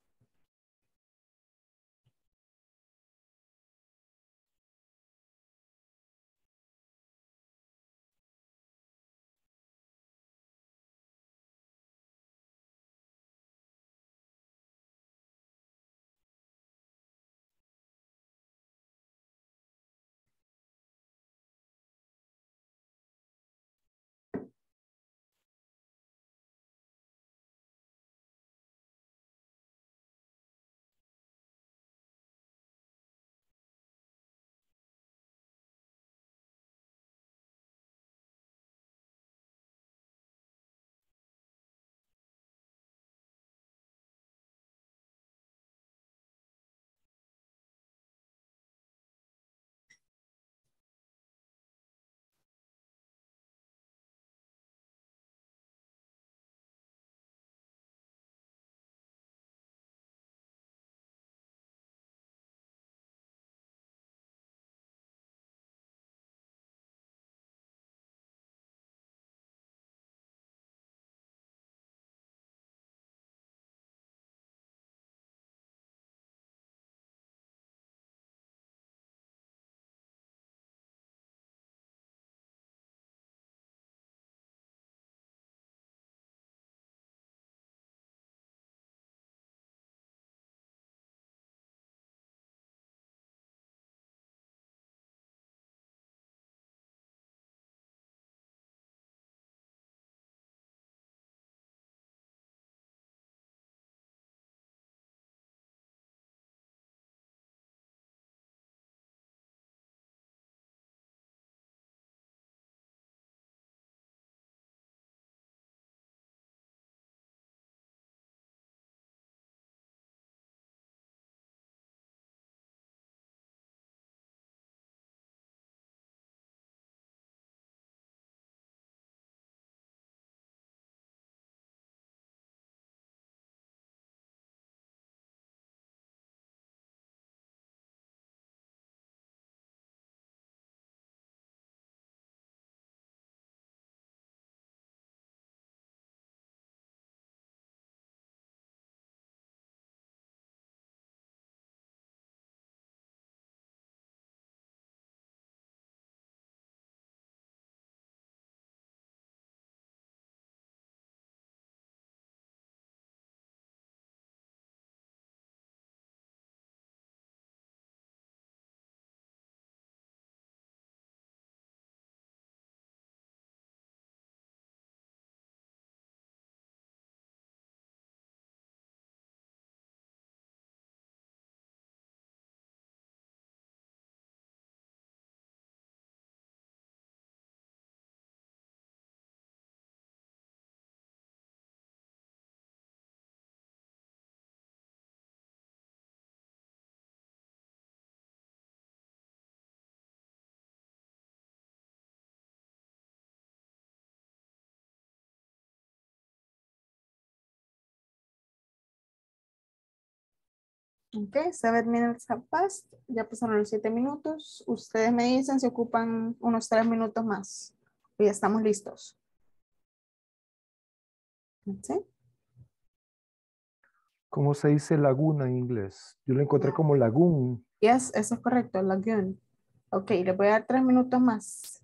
Ok, 7 minutes have passed. Ya pasaron los 7 minutos. Ustedes me dicen si ocupan unos 3 minutos más. Y ya estamos listos. ¿Sí? ¿Cómo se dice laguna en inglés? Yo lo encontré como lagoon. Yes, eso es correcto, lagoon. Ok, les voy a dar 3 minutos más.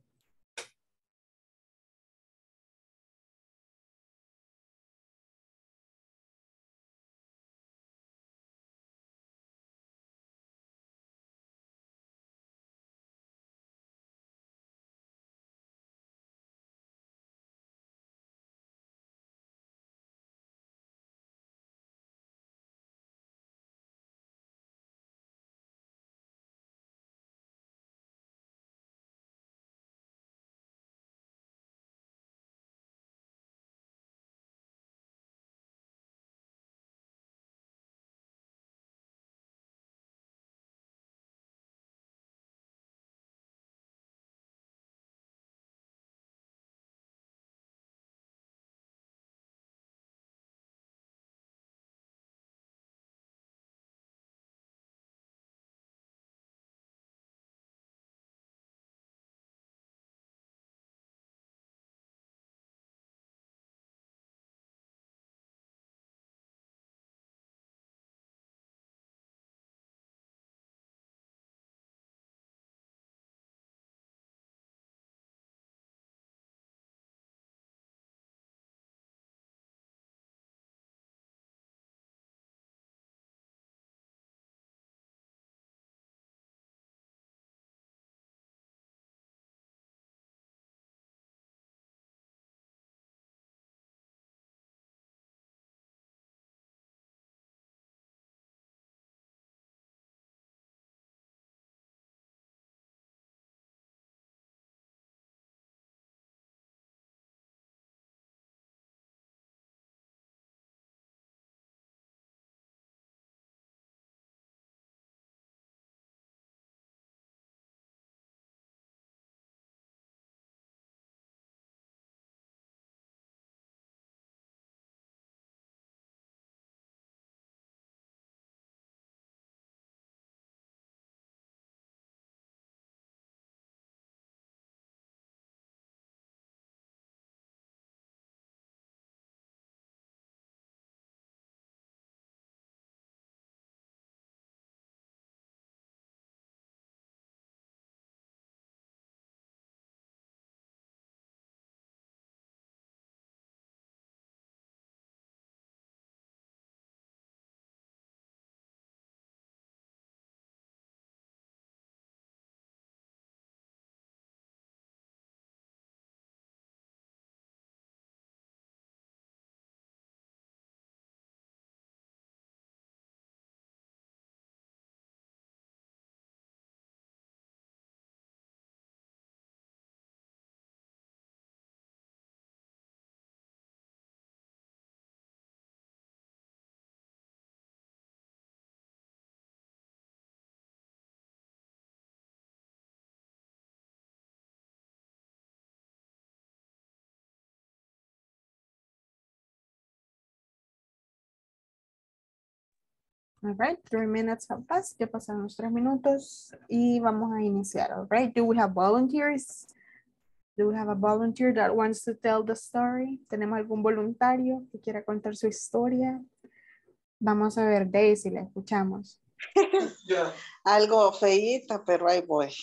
All right, 3 minutes have passed. Ya pasaron los 3 minutos y vamos a iniciar. All right, do we have volunteers? Do we have a volunteer that wants to tell the story? ¿Tenemos algún voluntario que quiera contar su historia? Vamos a ver, Daisy, la escuchamos. Algo feíta, pero ahí voy.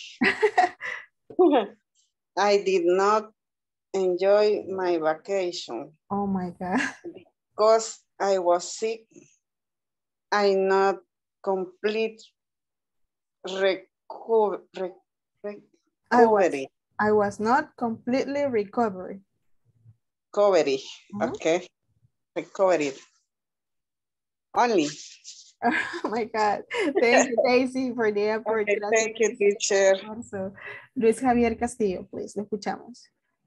I did not enjoy my vacation. Oh my God. Because I was sick. I not complete recovery. I was not completely recovered. Recovery. Okay. Recovered. Only. Oh my God. Thank you, Daisy, for the effort. Okay, thank you, teacher. Also, Luis Javier Castillo, please, lo escuchamos.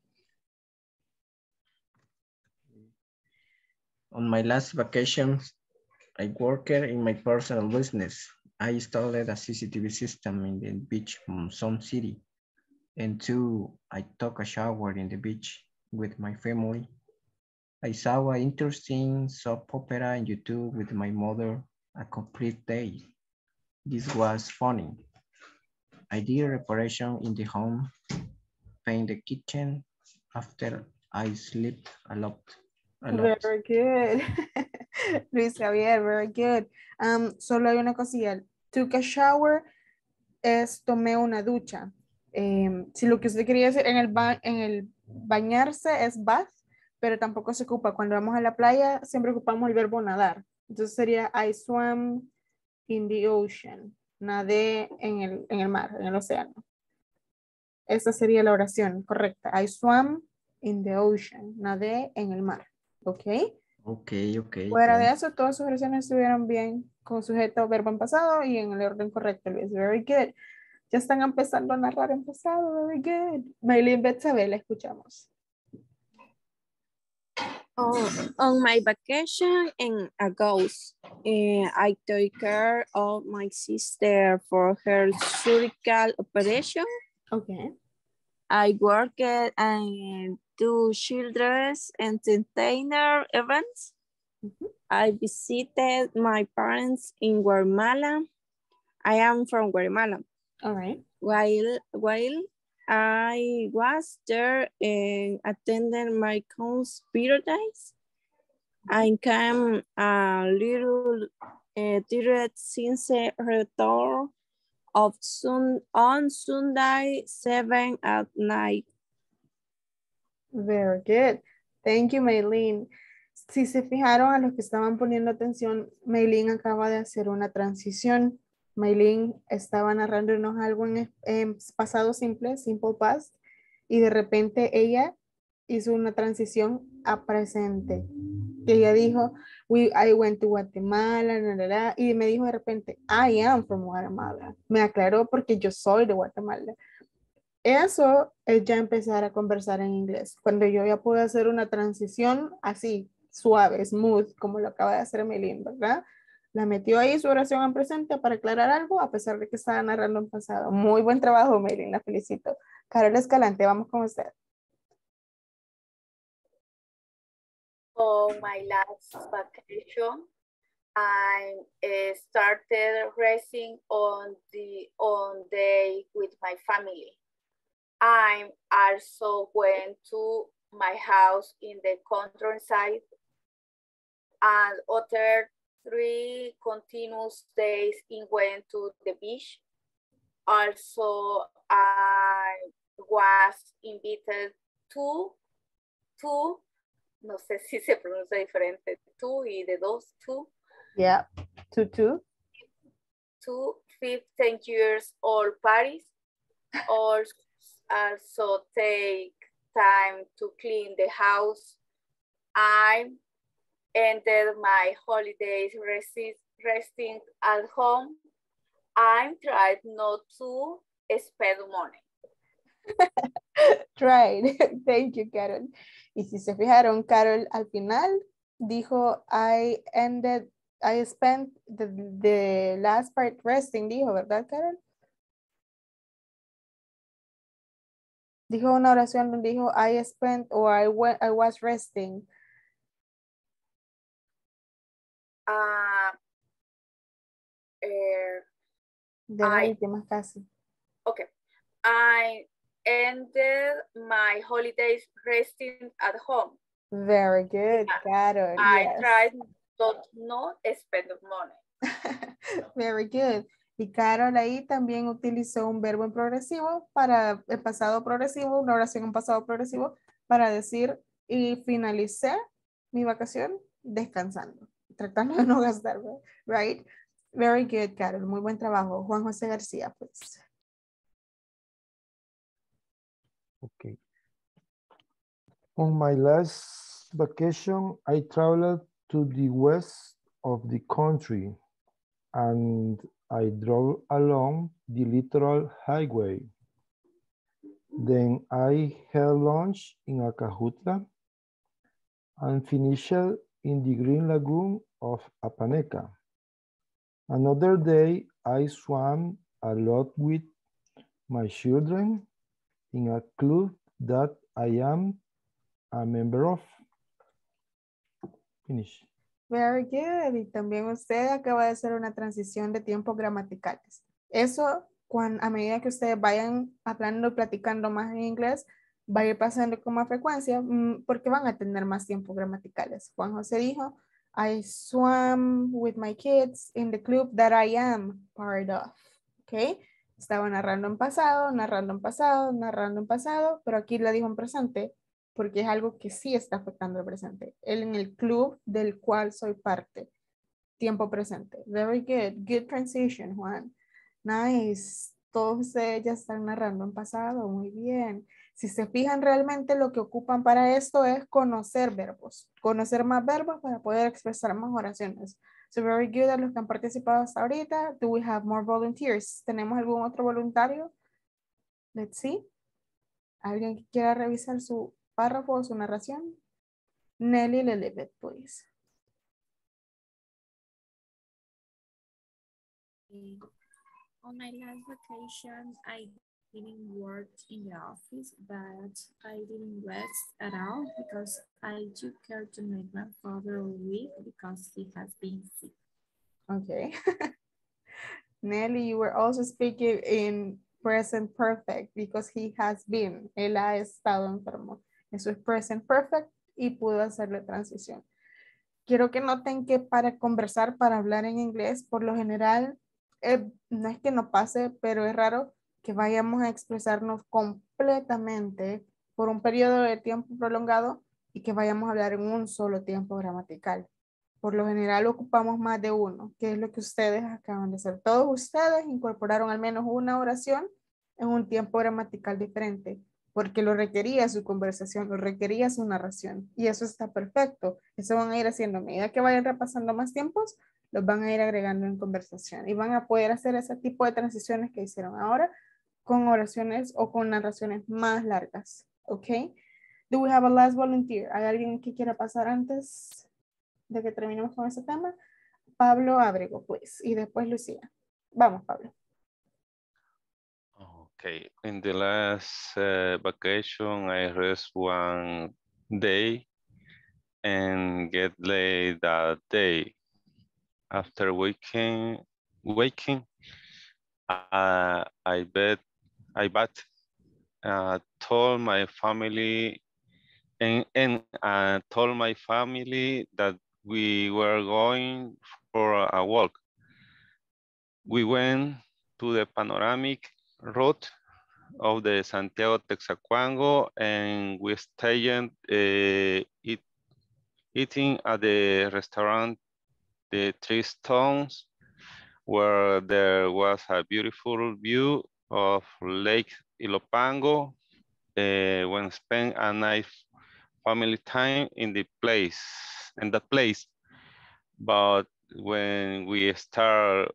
On my last vacation, I worked in my personal business. I installed a CCTV system in the beach from some city. And two, I took a shower in the beach with my family. I saw an interesting soap opera on YouTube with my mother a complete day. This was funny. I did reparation in the home, paint the kitchen. After I slept a lot. Very good. Luis Javier, very good. Solo hay una cosilla. Took a shower es tomé una ducha. Si lo que usted quería decir en el bañarse es bath, pero tampoco se ocupa. Cuando vamos a la playa siempre ocupamos el verbo nadar. Entonces sería I swam in the ocean. Nadé en el mar, en el océano. Esa sería la oración correcta. I swam in the ocean. Nadé en el mar. ¿Ok? Ok. Fuera de eso, todas sus oraciones estuvieron bien con sujeto, verbo en pasado y en el orden correcto, Luis. Very good. Ya están empezando a narrar en pasado. Very good. Maylin Betsabe, la escuchamos. On my vacation in August, I took care of my sister for her surgical operation. Okay. I worked in 2 children's entertainer events. I visited my parents in Guatemala. I am from Guatemala. All right. While I was there and attended my cousin's birthdays, I came a little tired since a return of on Sunday 7 at night. Very good. Thank you, Maylin. Si se fijaron a los que estaban poniendo atención, Maylin acaba de hacer una transición. Maylin estaba narrándonos algo en pasado simple, simple past, y de repente ella hizo una transición a presente. Ella dijo, I went to Guatemala, y me dijo de repente, I am from Guatemala. Me aclaró porque yo soy de Guatemala. Eso es ya empezar a conversar en inglés. Cuando yo ya puedo hacer una transición así, suave, smooth, como lo acaba de hacer Maylin, ¿verdad? La metió ahí su oración en presente para aclarar algo, a pesar de que estaba narrando en pasado. Muy buen trabajo, Maylin, la felicito. Carol Escalante, vamos con usted. On my last vacation, I started resting on day with my family. I also went to my house in the countryside and other 3 continuous days went to the beach. Also, I was invited to, no sé si se pronuncia diferente, to y de dos, to. Yeah, to 15 years old parties. Also take time to clean the house. I ended my holidays resting at home. I tried not to spend money. Right. Thank you, Carol. Y si se fijaron, Carol al final dijo, I spent the last part resting, dijo, ¿verdad, Carol? Dijo una oración donde dijo, I spent or I was resting. De las últimas casi. Okay. I ended my holidays resting at home. Very good, Carol. I Yes. tried to not spend money. Very good. Y Carol ahí también utilizó un verbo en progresivo para el pasado progresivo, una oración en pasado progresivo, para decir y finalicé mi vacación descansando, tratando de no gastar, right? Very good, Carol. Muy buen trabajo. Juan José García, pues. Okay. On my last vacation, I traveled to the west of the country and I drove along the littoral highway. Then I had lunch in Acajutla and finished in the Green Lagoon of Apaneca. Another day, I swam a lot with my children in a club that I am a member of. Finish. Very good. Y también usted acaba de hacer una transición de tiempos gramaticales. Eso, a medida que ustedes vayan hablando, platicando más en inglés, va a ir pasando con más frecuencia porque van a tener más tiempos gramaticales. Juan José dijo, I swam with my kids in the club that I am part of. ¿Ok? Estaba narrando en pasado, narrando en pasado, narrando en pasado, pero aquí la dijo en presente porque es algo que sí está afectando el presente. Él en el club del cual soy parte. Tiempo presente. Very good. Good transition, Juan. Nice. Todos ustedes ya están narrando en pasado. Muy bien. Si se fijan, realmente lo que ocupan para esto es conocer verbos. Conocer más verbos para poder expresar más oraciones. So very good a los que han participado hasta ahorita. Do we have more volunteers? ¿Tenemos algún otro voluntario? Let's see. ¿Alguien que quiera revisar su párrafo o su narración? Nelly Lilibet, please. On my last vacation, I didn't work in the office, but I didn't rest at all because I took care to my grandfather all week because he has been sick. Okay. Nelly, you were also speaking in present perfect because he has been. Él ha estado enfermo. Eso es present perfect y pudo hacerle transición. Quiero que noten que para conversar, para hablar en inglés, por lo general, no es que no pase, pero es raro que vayamos a expresarnos completamente por un periodo de tiempo prolongado y que vayamos a hablar en un solo tiempo gramatical. Por lo general ocupamos más de uno, que es lo que ustedes acaban de hacer. Todos ustedes incorporaron al menos una oración en un tiempo gramatical diferente, porque lo requería su conversación, lo requería su narración. Y eso está perfecto. Eso van a ir haciendo a medida que vayan repasando más tiempos, los van a ir agregando en conversación. Y van a poder hacer ese tipo de transiciones que hicieron ahora con oraciones o con narraciones más largas. ¿Ok? Do we have a last volunteer? ¿Hay alguien que quiera pasar antes de que terminemos con ese tema? Pablo Ábrego, pues. Y después Lucía. Vamos, Pablo. Okay, in the last vacation, I rest one day and get late that day. After waking, I told my family told my family that we were going for a walk. We went to the panoramic route of the Santiago Texacuango and we stayed eating at the restaurant The Three Stones, where there was a beautiful view of Lake Ilopango. When spent a nice family time in the place. But when we start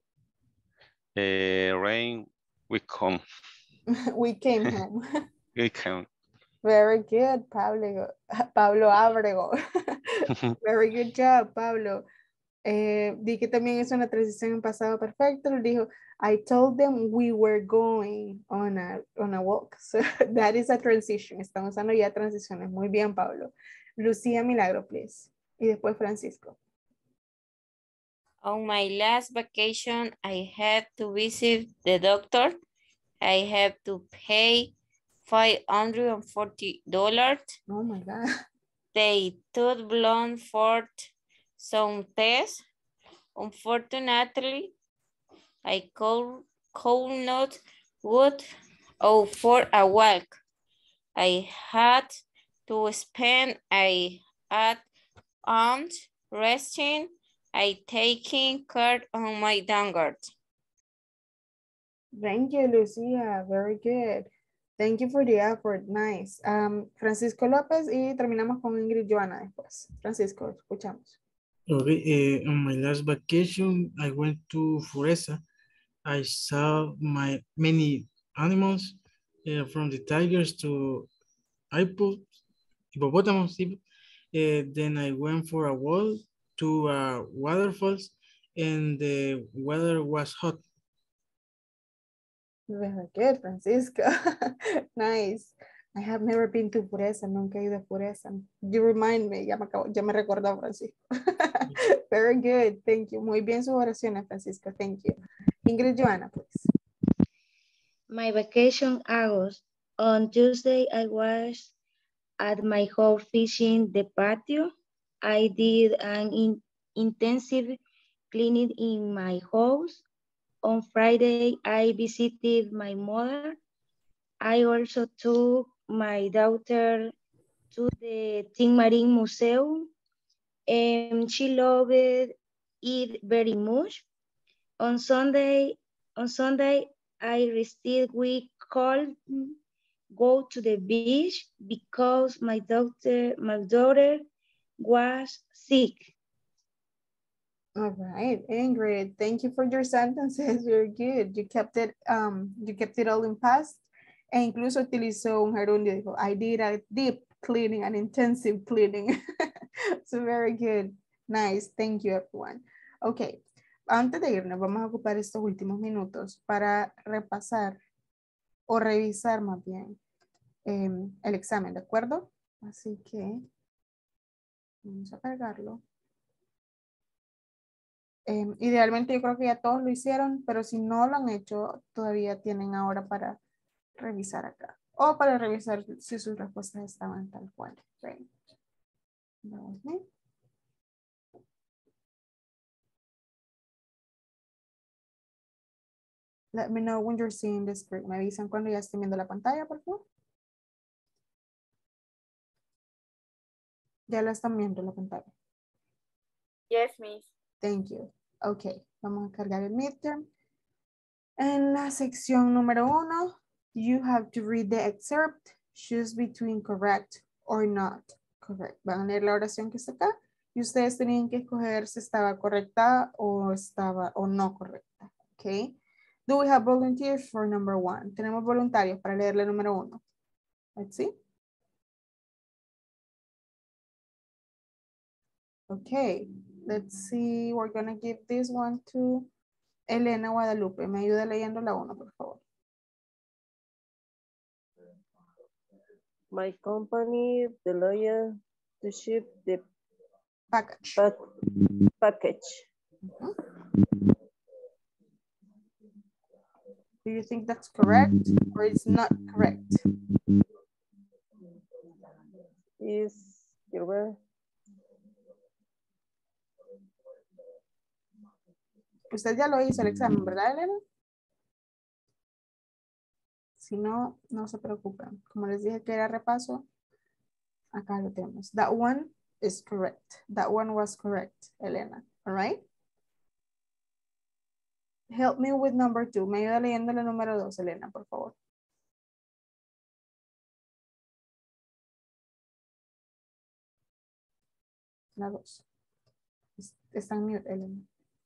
rain, we come. We came home. We came. Very good, Pablo Ábrego. Very good job, Pablo. Di que también es una transición en pasado perfecto. Él dijo, I told them we were going on a walk. So that is a transition. Estamos usando ya transiciones. Muy bien, Pablo. Lucía Milagro, please. Y después Francisco. On my last vacation, I had to visit the doctor. I have to pay $540. Oh my God. They took long for some tests. Unfortunately, I could not go out for a walk. I had to spend a at home resting. I taking care of my dog. Thank you, Lucia. Very good. Thank you for the effort. Nice. Francisco López y terminamos con Ingrid Joana después. Francisco, escuchamos. Okay, on my last vacation, I went to Foresa. I saw many animals, from the tigers to hippopotamus. Then I went for a walk to waterfalls, and the weather was hot. Very good, Francisco. Nice. I have never been to Pureza. Nunca he ido a Pureza. You remind me. Ya me recordó, Francisco. Very good. Thank you. Muy bien sus oraciones, Francisco. Thank you. Ingrid Joana, please. My vacation August. On Tuesday, I was at my home fishing the patio. I did an intensive cleaning in my house. On Friday, I visited my mother. I also took my daughter to the Tin Marín Museum, and she loved it very much. On Sunday, I rested we could go to the beach because my daughter was sick. All right, Ingrid, thank you for your sentences. Very good. You kept it all in past. E incluso utilizó un gerundio. Dijo, I did a deep cleaning, an intensive cleaning. So very good. Nice. Thank you, everyone. Okay. Antes de irnos, vamos a ocupar estos últimos minutos para repasar o revisar más bien el examen, ¿de acuerdo? Así que vamos a cargarlo. Idealmente yo creo que ya todos lo hicieron, pero si no lo han hecho, todavía tienen ahora para revisar acá. O para revisar si sus respuestas estaban tal cual. Right. Let me know when you're seeing the screen. Me avisan cuando ya estén viendo la pantalla, por favor. Ya la están viendo la pantalla. Yes, miss. Thank you. Ok, vamos a cargar el midterm. En la sección número 1, you have to read the excerpt, choose between correct or not correct. Van a leer la oración que está acá y ustedes tenían que escoger si estaba correcta o no correcta. Ok. Do we have volunteers for number 1? Tenemos voluntarios para leer la número 1. Let's see. Okay, let's see. We're gonna give this one to Elena Guadalupe. Me ayuda leyendo la 1, por favor. My company, the lawyer, to ship the package. Do you think that's correct or it's not correct? Is correct. Usted ya lo hizo el examen, ¿verdad, Elena? Si no, no se preocupen. Como les dije que era repaso, acá lo tenemos. That one is correct. That one was correct, Elena. All right? Help me with number 2. Me ayuda leyendo la número 2, Elena, por favor. La 2. Está en mute, Elena.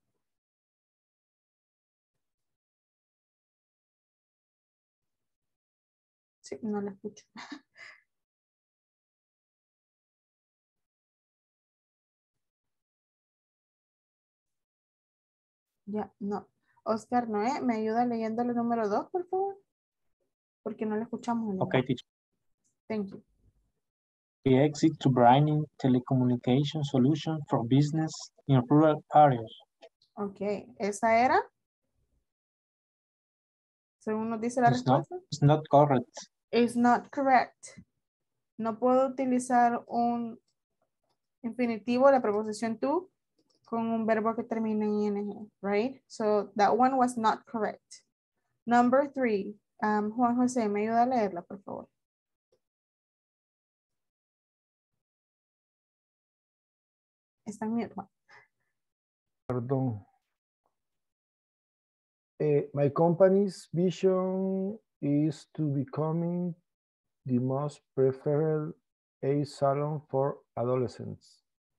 Sí, no la escucho. Ya, no. Oscar Noé, ¿me ayuda leyendo el número 2, por favor? Porque no la escuchamos. Okay, teacher. Thank you. The exit to Braining telecommunication solution for business in rural areas. Ok, esa era. Según nos dice la respuesta. It's not correct. It's not correct. No puedo utilizar un infinitivo, la preposición to, con un verbo que termina en ing, right? So that one was not correct. Number 3, Juan José, ¿me ayuda a leerla, por favor? Está en mute, Juan. Perdón. My company's vision is to becoming the most preferred a salon for adolescents.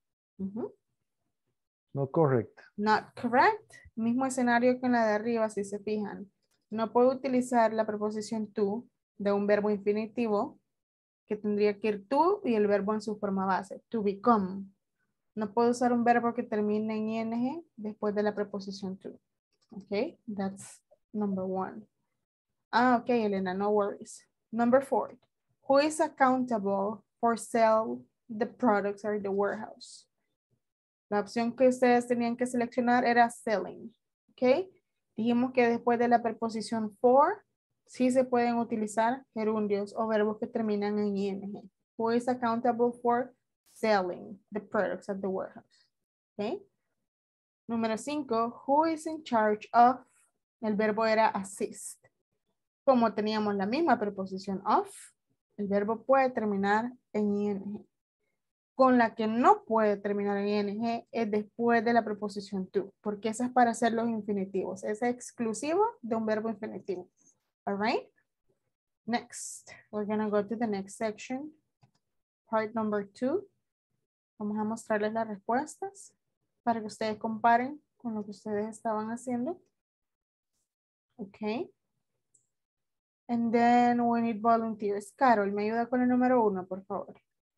No correct. Not correct. Mismo escenario que en la de arriba, si se fijan. No puedo utilizar la preposición to de un verbo infinitivo que tendría que ir to y el verbo en su forma base. To become. No puedo usar un verbo que termine en ing después de la preposición to. Okay, that's number 1. Okay, Elena, no worries. Number 4. Who is accountable for sell the products at the warehouse? La opción que ustedes tenían que seleccionar era selling. Ok. Dijimos que después de la preposición for, sí se pueden utilizar gerundios o verbos que terminan en ing. Who is accountable for selling the products at the warehouse? Ok. Número 5. Who is in charge of? El verbo era assist. Como teníamos la misma preposición of, el verbo puede terminar en ing. Con la que no puede terminar en ing es después de la preposición to, porque esa es para hacer los infinitivos. Es exclusivo de un verbo infinitivo. All right? Next, we're going to go to the next section. Part number 2. Vamos a mostrarles las respuestas para que ustedes comparen con lo que ustedes estaban haciendo. Okay. And then we need volunteers. Carol, ¿me ayuda con el número 1, por favor?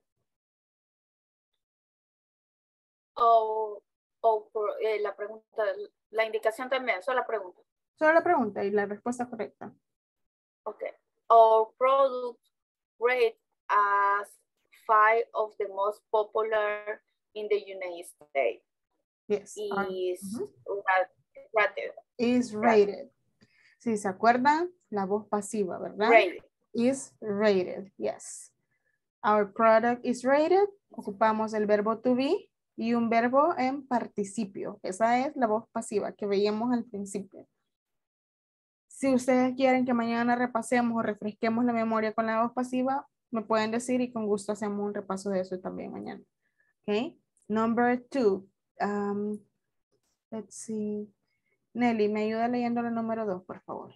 La pregunta, la indicación también, solo la pregunta. Solo la pregunta y la respuesta correcta. Okay. Our product rate as 5 of the most popular in the United States. Yes. Is rated. Is rated. Si se acuerdan, la voz pasiva, ¿verdad? Rated. Is rated, yes. Our product is rated. Ocupamos el verbo to be y un verbo en participio. Esa es la voz pasiva que veíamos al principio. Si ustedes quieren que mañana repasemos o refresquemos la memoria con la voz pasiva, me pueden decir y con gusto hacemos un repaso de eso también mañana. Okay. Number 2. Let's see. Nelly, ¿me ayuda leyendo la número 2, por favor?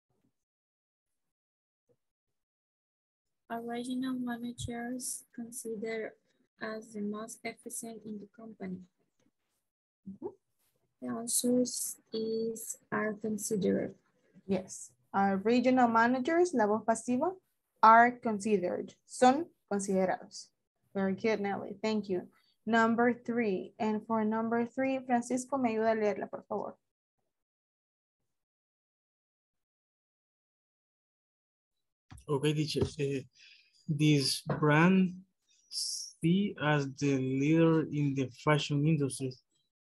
Original managers considered as the most efficient in the company. The answers is are considered. Yes. Our regional managers, la voz pasiva, are considered. Son considerados. Very good, Nelly. Thank you. Number 3. And for number 3, Francisco, me ayuda a leerla, por favor. Okay, teacher. This brand see as the leader in the fashion industry.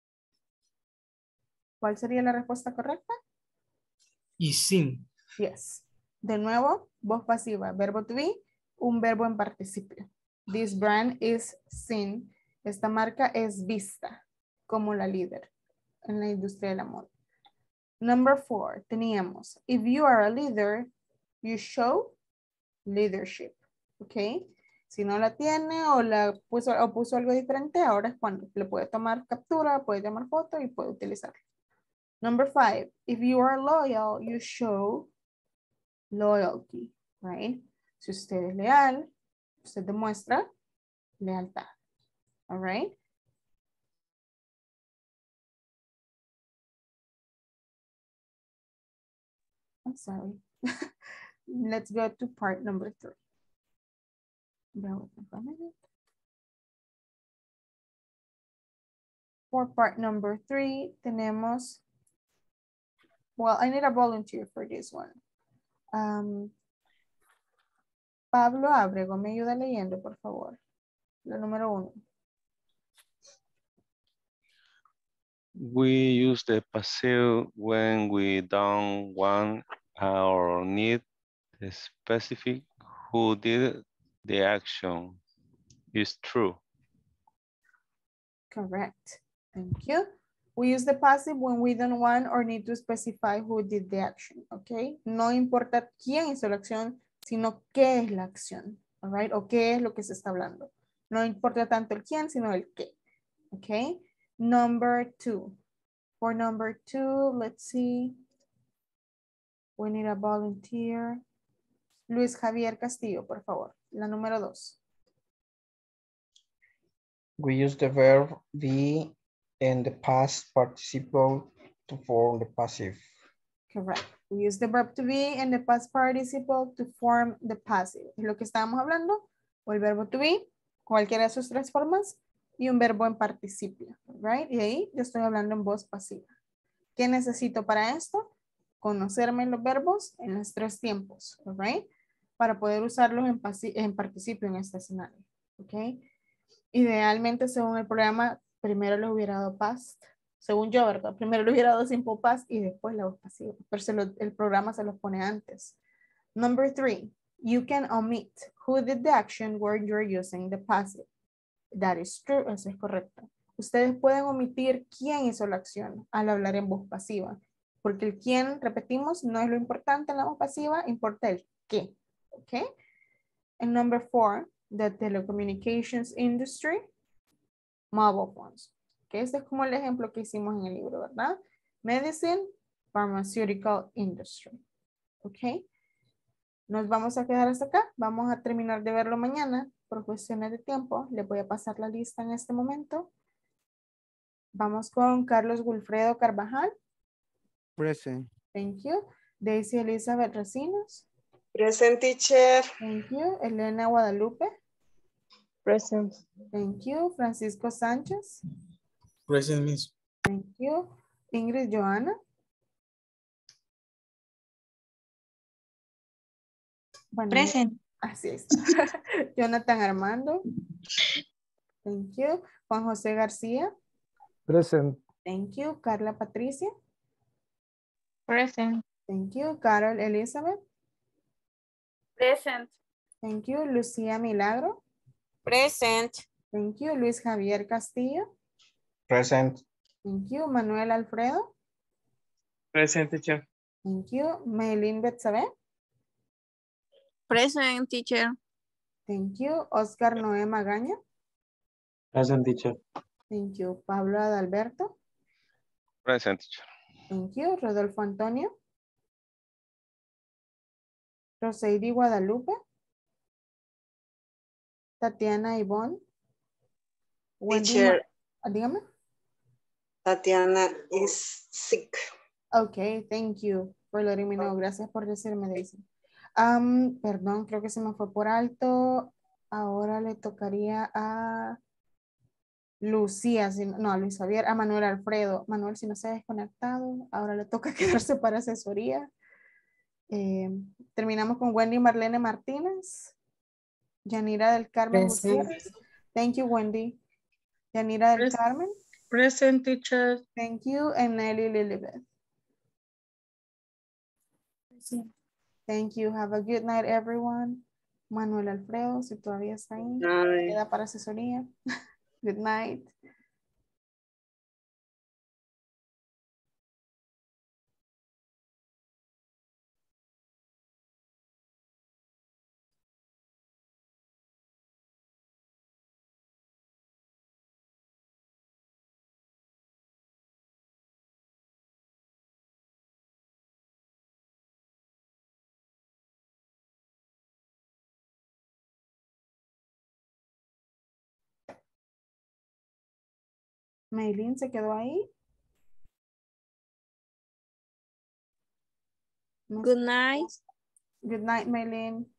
¿Cuál sería la respuesta correcta? Is seen. Yes. De nuevo, voz pasiva, verbo to be, un verbo en participio. This brand is seen. Esta marca es vista como la líder en la industria de la moda. Number 4, teníamos, if you are a leader, you show leadership. Ok. Si no la tiene o puso algo diferente, ahora es cuando le puede tomar captura, puede tomar foto y puede utilizarlo. Number 5, if you are loyal, you show loyalty, right? Si usted es leal, usted demuestra lealtad, all right? I'm sorry. Let's go to part number 3. For part number 3, tenemos, well, I need a volunteer for this one. Pablo Abrego, me ayuda leyendo, por favor. La número 1. We use the passive when we don't want or need the specific who did the action. It's true. Correct. Thank you. We use the passive when we don't want or need to specify who did the action, okay? No importa quién hizo la acción, sino qué es la acción, all right? O qué es lo que se está hablando. No importa tanto el quién, sino el qué, okay? Number 2. For number 2, let's see. We need a volunteer. Luis Javier Castillo, por favor. La número 2. We use the verb be in the past participle to form the passive. Correct. We use the verb to be and the past participle to form the passive. Es lo que estábamos hablando. O el verbo to be, cualquiera de sus tres formas, y un verbo en participio, right? Y ahí yo estoy hablando en voz pasiva. ¿Qué necesito para esto? Conocerme los verbos en los tres tiempos, right? Para poder usarlos en participio en este escenario, ok. Idealmente, según el programa, primero les hubiera dado past. Según yo, ¿verdad? Primero le hubiera dado simple past y después la voz pasiva. Pero el programa se los pone antes. Number 3. You can omit who did the action where you're using the passive. That is true. Eso es correcto. Ustedes pueden omitir quién hizo la acción al hablar en voz pasiva. Porque el quién, repetimos, no es lo importante en la voz pasiva, importa el qué. ¿Ok? And number 4. The telecommunications industry, mobile phones. Okay, este es como el ejemplo que hicimos en el libro, ¿verdad? Medicine, pharmaceutical industry. Ok. Nos vamos a quedar hasta acá. Vamos a terminar de verlo mañana por cuestiones de tiempo. Les voy a pasar la lista en este momento. Vamos con Carlos Wilfredo Carvajal. Present. Thank you. Daisy Elizabeth Recinos. Present, teacher. Thank you. Elena Guadalupe. Present. Thank you. Francisco Sánchez. Present, Miss. Thank you. Ingrid Joana. Bueno, Present. así está. Jonathan Armando. Thank you. Juan José García. Present. Thank you. Carla Patricia. Present. Thank you. Carol Elizabeth. Present. Thank you. Lucía Milagro. Present. Thank you. Luis Javier Castillo. Present. Thank you. Manuel Alfredo. Present, teacher. Thank you. Maylin Betsabe. Present, teacher. Thank you. Oscar Noé Magaña. Present, teacher. Thank you. Pablo Adalberto. Present, teacher. Thank you. Rodolfo Antonio. Roseidi Guadalupe. Tatiana Ivonne. Wendy Teacher. Dígame. Tatiana is sick. Ok, thank you for letting me know. Gracias por decirme, Daisy. Perdón, creo que se me fue por alto. Ahora le tocaría a Lucía, no, a Luis Javier, a Manuel Alfredo. Manuel, si no se ha desconectado, ahora le toca quedarse para asesoría. Terminamos con Wendy Marlene Martínez. Yanira del Carmen Gutiérrez. Thank you, Wendy. Yanira del Carmen. Present, teacher. Thank you. And Nelly Lilibeth. Thank you. Have a good night, everyone. Manuel Alfredo, si todavía está ahí, queda para asesoría. Good night. Maylin se quedó ahí. Good night. Good night, Maylin.